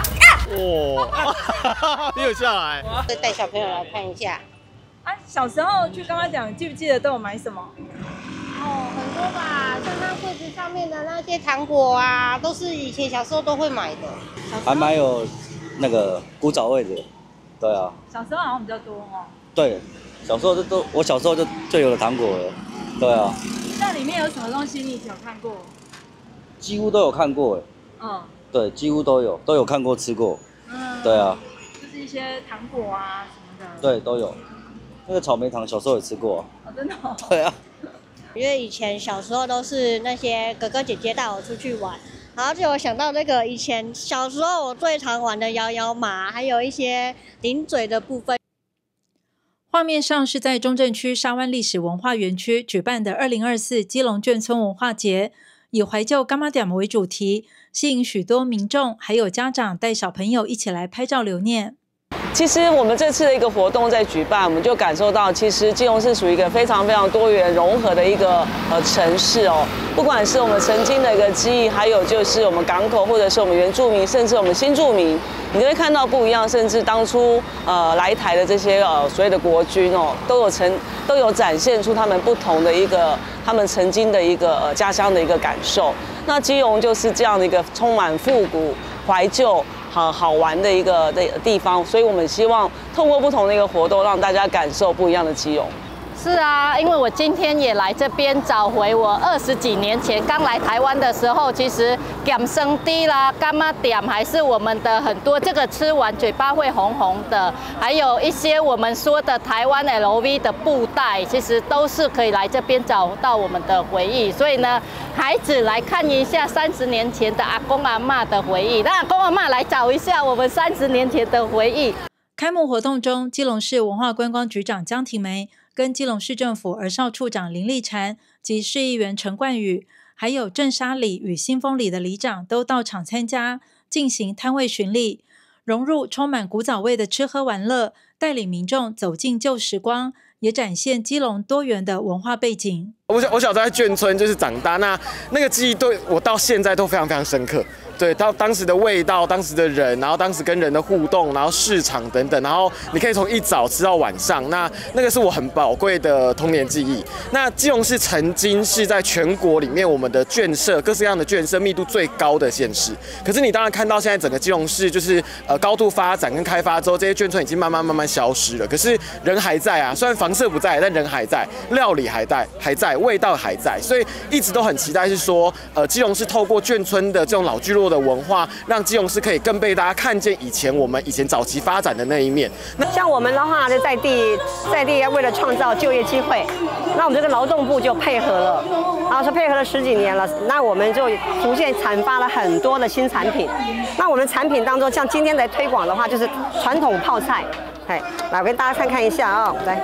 哇！你有下来？ 带小朋友来看一下。 啊，小时候去柑仔店，记不记得都有买什么？ 哦，很多吧，像它柜子上面的那些糖果啊，都是以前小时候都会买的。 还蛮有那个古早味的，对啊。 小时候好像比较多哦。 对，小时候我小时候就有了糖果了，对啊。 那里面有什么东西你以前有看过？ 几乎都有看过哎。嗯。对，几乎都有看过吃过。嗯。对啊。 就是一些糖果啊什么的。 对，都有。那个草莓糖小时候也吃过。 哦，真的哦。 对啊。 因为以前小时候都是那些哥哥姐姐带我出去玩，然后就有想到那个以前小时候我最常玩的摇摇马，还有一些零嘴的部分。 画面上是在中正区沙湾历史文化园区举办的2024基隆眷村文化节，以怀旧柑仔店为主题，吸引许多民众还有家长带小朋友一起来拍照留念。 其实我们这次的一个活动在举办，我们就感受到，其实基隆是属于一个非常非常多元融合的一个城市哦。不管是我们曾经的一个记忆，还有就是我们港口，或者是我们原住民，甚至我们新住民，你就会看到不一样。甚至当初来台的这些所谓的国军哦，都有展现出他们不同的一个他们曾经的一个家乡的一个感受。那基隆就是这样的一个充满复古怀旧。好玩的一个地方，所以我们希望透过不同的一个活动，让大家感受不一样的基隆。 是啊，因为我今天也来这边找回我20几年前刚来台湾的时候，其实咸生低啦、柑仔店还是我们的很多这个吃完嘴巴会红红的，还有一些我们说的台湾 LV 的布袋，其实都是可以来这边找到我们的回忆。所以呢，孩子来看一下30年前的阿公阿嬷的回忆，让阿公阿嬷来找一下我们30年前的回忆。 开幕活动中，基隆市文化观光局长江婷梅跟基隆市政府儿少处长林立婵及市议员陈冠宇，还有正沙里与新丰里的里长都到场参加，进行摊位巡礼，融入充满古早味的吃喝玩乐，带领民众走进旧时光，也展现基隆多元的文化背景。 我小时候在眷村就是长大，那个记忆对我到现在都非常非常深刻。对，到当时的味道，当时的人，然后当时跟人的互动，然后市场等等，然后你可以从一早吃到晚上，那个是我很宝贵的童年记忆。那基隆市曾经是在全国里面我们的眷舍各式各样的眷舍密度最高的县市，可是你当然看到现在整个基隆市就是高度发展跟开发之后，这些眷村已经慢慢消失了，可是人还在啊，虽然房舍不在，但人还在，料理还在，味道还在，所以一直都很期待是说，基隆市透过眷村的这种老聚落的文化，让基隆市可以更被大家看见我们以前早期发展的那一面。 像我们的话，就在地为了创造就业机会，那我们这个劳动部就配合了，然后是配合了10几年了，那我们就逐渐产发了很多的新产品。那我们产品当中，像今天来推广的话，就是传统泡菜。来，我跟大家看一下啊，来。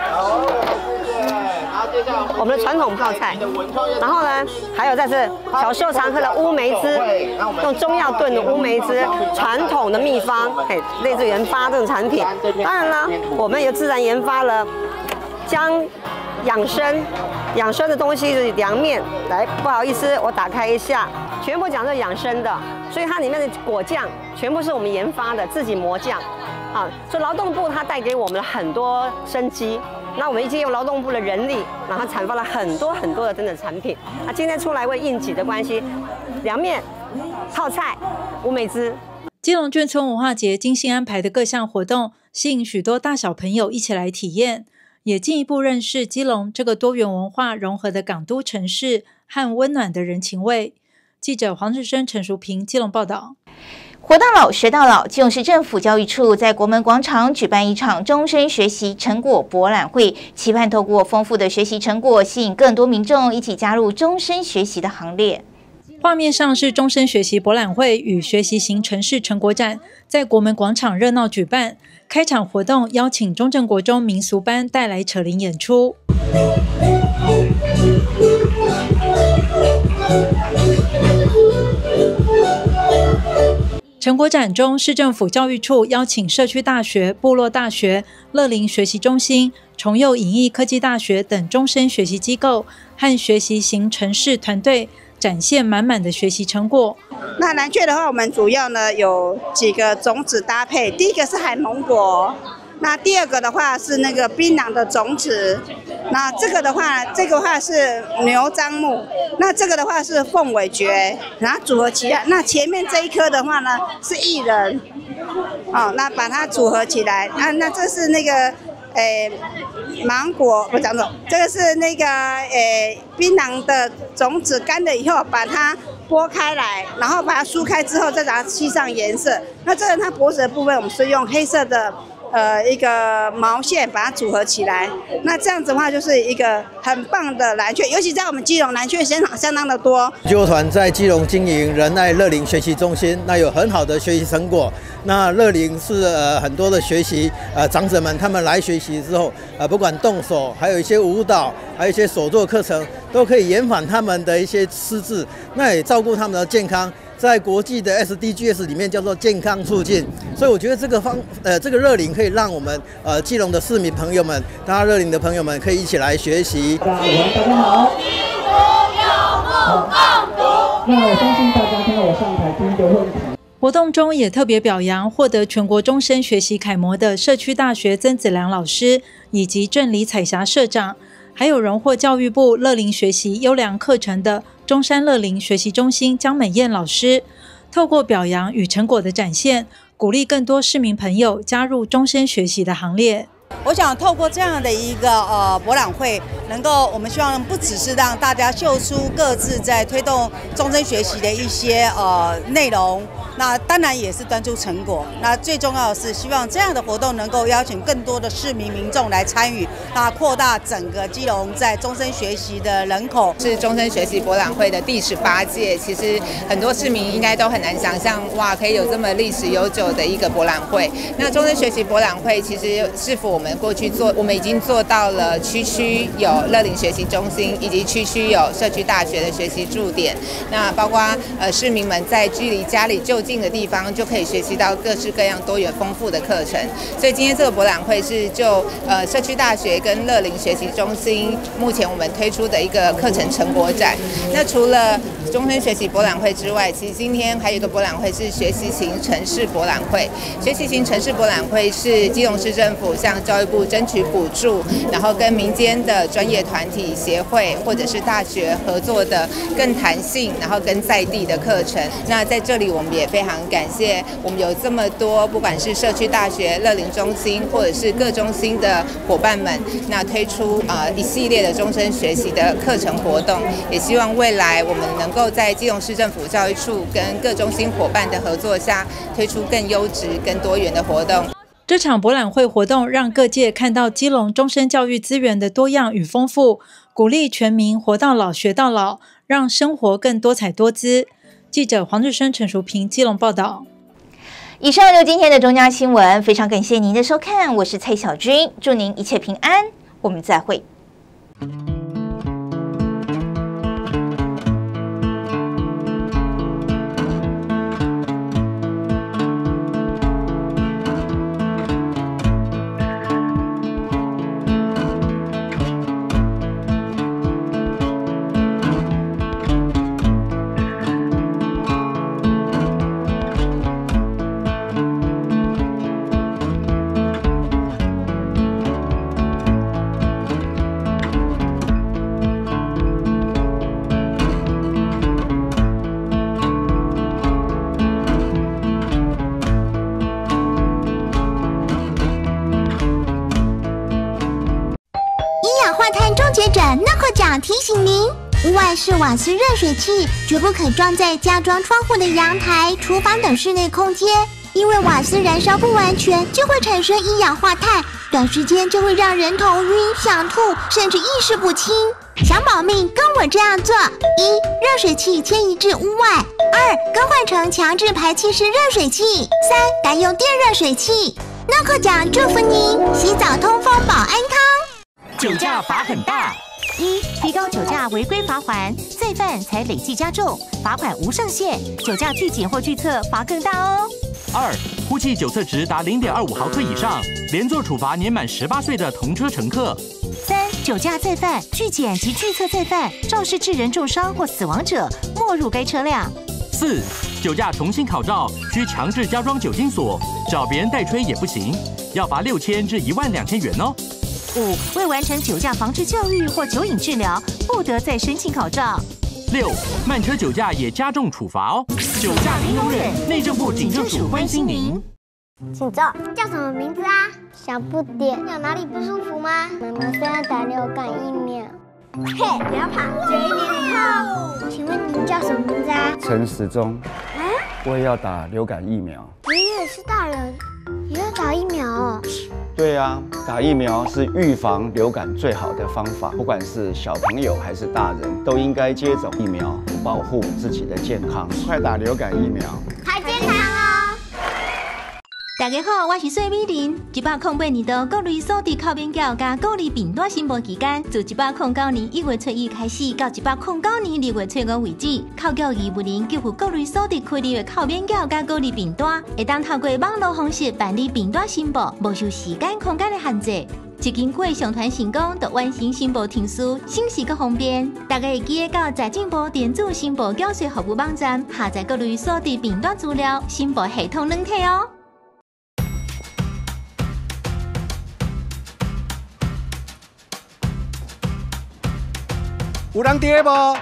我们的传统泡菜，然后呢，还有在这小时候常喝的乌梅汁，用中药炖的乌梅汁，传统的秘方，类似研发这种产品。当然了，我们也自然研发了将养生的东西是凉面。来，不好意思，我打开一下，全部讲究养生的，所以它里面的果酱全部是我们研发的，自己磨酱。啊，所以劳动部它带给我们很多生机。那我们已经用劳动部的人力，然后产发了很多的真的产品。那今天出来为应急的关系，凉面、泡菜、乌梅汁。 基隆眷村文化节精心安排的各项活动，吸引许多大小朋友一起来体验，也进一步认识基隆这个多元文化融合的港都城市和温暖的人情味。记者黄志生、陈淑平，基隆报道。 活到老，学到老。基隆市政府教育处在国门广场举办一场终身学习成果博览会，期盼透过丰富的学习成果，吸引更多民众一起加入终身学习的行列。 画面上是终身学习博览会与学习型城市成果展，在国门广场热闹举办。开场活动邀请中正国中民俗班带来扯铃演出。成果展中，市政府教育处邀请社区大学、部落大学、乐龄学习中心、崇佑影艺科技大学等终身学习机构和学习型城市团队展现满满的学习成果。 那蓝雀的话，我们主要呢有几个种子搭配，第一个是海芒果，那第二个的话是那个槟榔的种子，那这个的话是牛樟木，那这个的话是凤尾蕨，然后组合起来。那前面这一颗的话呢是薏仁，哦，那把它组合起来。那这是那个芒果，我讲错，这个是那个槟榔的种子干了以后，把它剥开来，然后把它梳开之后，再把它漆上颜色。那这个它脖子的部分，我们是用黑色的一个毛线把它组合起来。那这样子的话，就是一个很棒的蓝雀，尤其在我们基隆蓝雀现场相当的多。 救国团在基隆经营仁爱乐龄学习中心，那有很好的学习成果。那乐龄是很多的学习，长者们他们来学习之后，不管动手，还有一些舞蹈，还有一些手作课程，都可以延缓他们的一些失智，那也照顾他们的健康。在国际的 SDGs 里面叫做健康促进，所以我觉得这个乐龄可以让我们基隆的市民朋友们，大家乐龄的朋友们可以一起来学习。大家好。 那我相信大家看到我上台第一个问题。 活动中也特别表扬获得全国终身学习楷模的社区大学曾子良老师，以及镇里彩霞社长，还有荣获教育部乐龄学习优良课程的中山乐龄学习中心江美燕老师。透过表扬与成果的展现，鼓励更多市民朋友加入终身学习的行列。 我想透过这样的一个博览会，我们希望不只是让大家秀出各自在推动终身学习的一些内容，那当然也是端出成果。那最重要的是，希望这样的活动能够邀请更多的市民民众来参与，那扩大整个基隆在终身学习的人口。 是终身学习博览会的第18届，其实很多市民应该都很难想象，哇，可以有这么历史悠久的一个博览会。那终身学习博览会其实是否我们过去我们已经做到了区区有乐龄学习中心，以及区区有社区大学的学习驻点。那包括市民们在距离家里就近的地方，就可以学习到各式各样多元丰富的课程。所以今天这个博览会是就社区大学跟乐龄学习中心目前我们推出的一个课程成果展。那除了终身学习博览会之外，其实今天还有一个博览会是学习型城市博览会。学习型城市博览会是基隆市政府向教育部争取补助，然后跟民间的专业团体协会或者是大学合作的更弹性，然后更在地的课程。那在这里我们也非常感谢我们有这么多不管是社区大学、乐龄中心或者是各中心的伙伴们，那推出一系列的终身学习的课程活动，也希望未来我们能够在基隆市政府教育处跟各中心伙伴的合作下，推出更优质、更多元的活动。 这场博览会活动让各界看到基隆终身教育资源的多样与丰富，鼓励全民活到老学到老，让生活更多彩多姿。记者黄志生、陈淑平基隆报道。 以上就是今天的中嘉新闻，非常感谢您的收看，我是蔡小君，祝您一切平安，我们再会。 终结者 NOCO 奖提醒您：屋外式瓦斯热水器绝不可装在加装窗户的阳台、厨房等室内空间， 因为瓦斯燃烧不完全，就会产生一氧化碳，短时间就会让人头晕、想吐，甚至意识不清。想保命，跟我这样做：一、热水器迁移至屋外；二、更换成强制排气式热水器；三、改用电热水器。诺克奖祝福您，洗澡通风保安康。 酒驾罚很大。一、提高酒驾违规罚锾，再犯才累计加重，罚款无上限，酒驾拒检或拒测罚更大哦。 二、呼气酒测值达0.25毫克以上，连坐处罚年满18岁的同车乘客。 三、酒驾再犯、拒检及拒测再犯，肇事致人重伤或死亡者，没入该车辆。 四、酒驾重新考照，需强制加装酒精锁，找别人代吹也不行，要罚6000至12000元哦。 五、未完成酒驾防治教育或酒瘾治疗，不得再申请考照。 六、慢车酒驾也加重处罚哦。酒驾零容忍，内政部警政署关心您。 请坐。叫什么名字啊？小不点。有哪里不舒服吗？妈妈说要打流感疫苗。嘿，不要怕，只有1年后。请问您叫什么名字啊？ 陈时中。我也要打流感疫苗。 你也是大人，也要打疫苗哦。 对啊，打疫苗是预防流感最好的方法，不管是小朋友还是大人，都应该接种疫苗，保护自己的健康。快打流感疫苗， 太健康哦！ 大家好，我是孙美玲。108年度各类所得靠边缴加各类病单申报期间，自109年1月初1开始到109年2月初5为止，靠缴义务人给付各类所得开立的靠边缴加各类病单，会当透过网络方式办理病单申报，无受时间、空间的限制。一经过上传成功，就完成申报程序，省时佮方便。大家会记得到财政部电子申报缴税服务网站下载各类所得病单资料，申报系统软体哦。 有人伫无？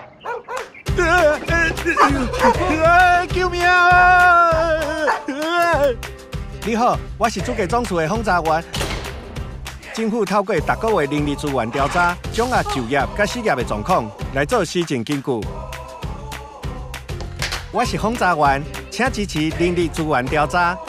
救命啊！你好，我是主计总处的访查员。政府透过逐个月人力资源调查，掌握就业甲失业的状况，来做施政根据。我是访查员，请支持人力资源调查，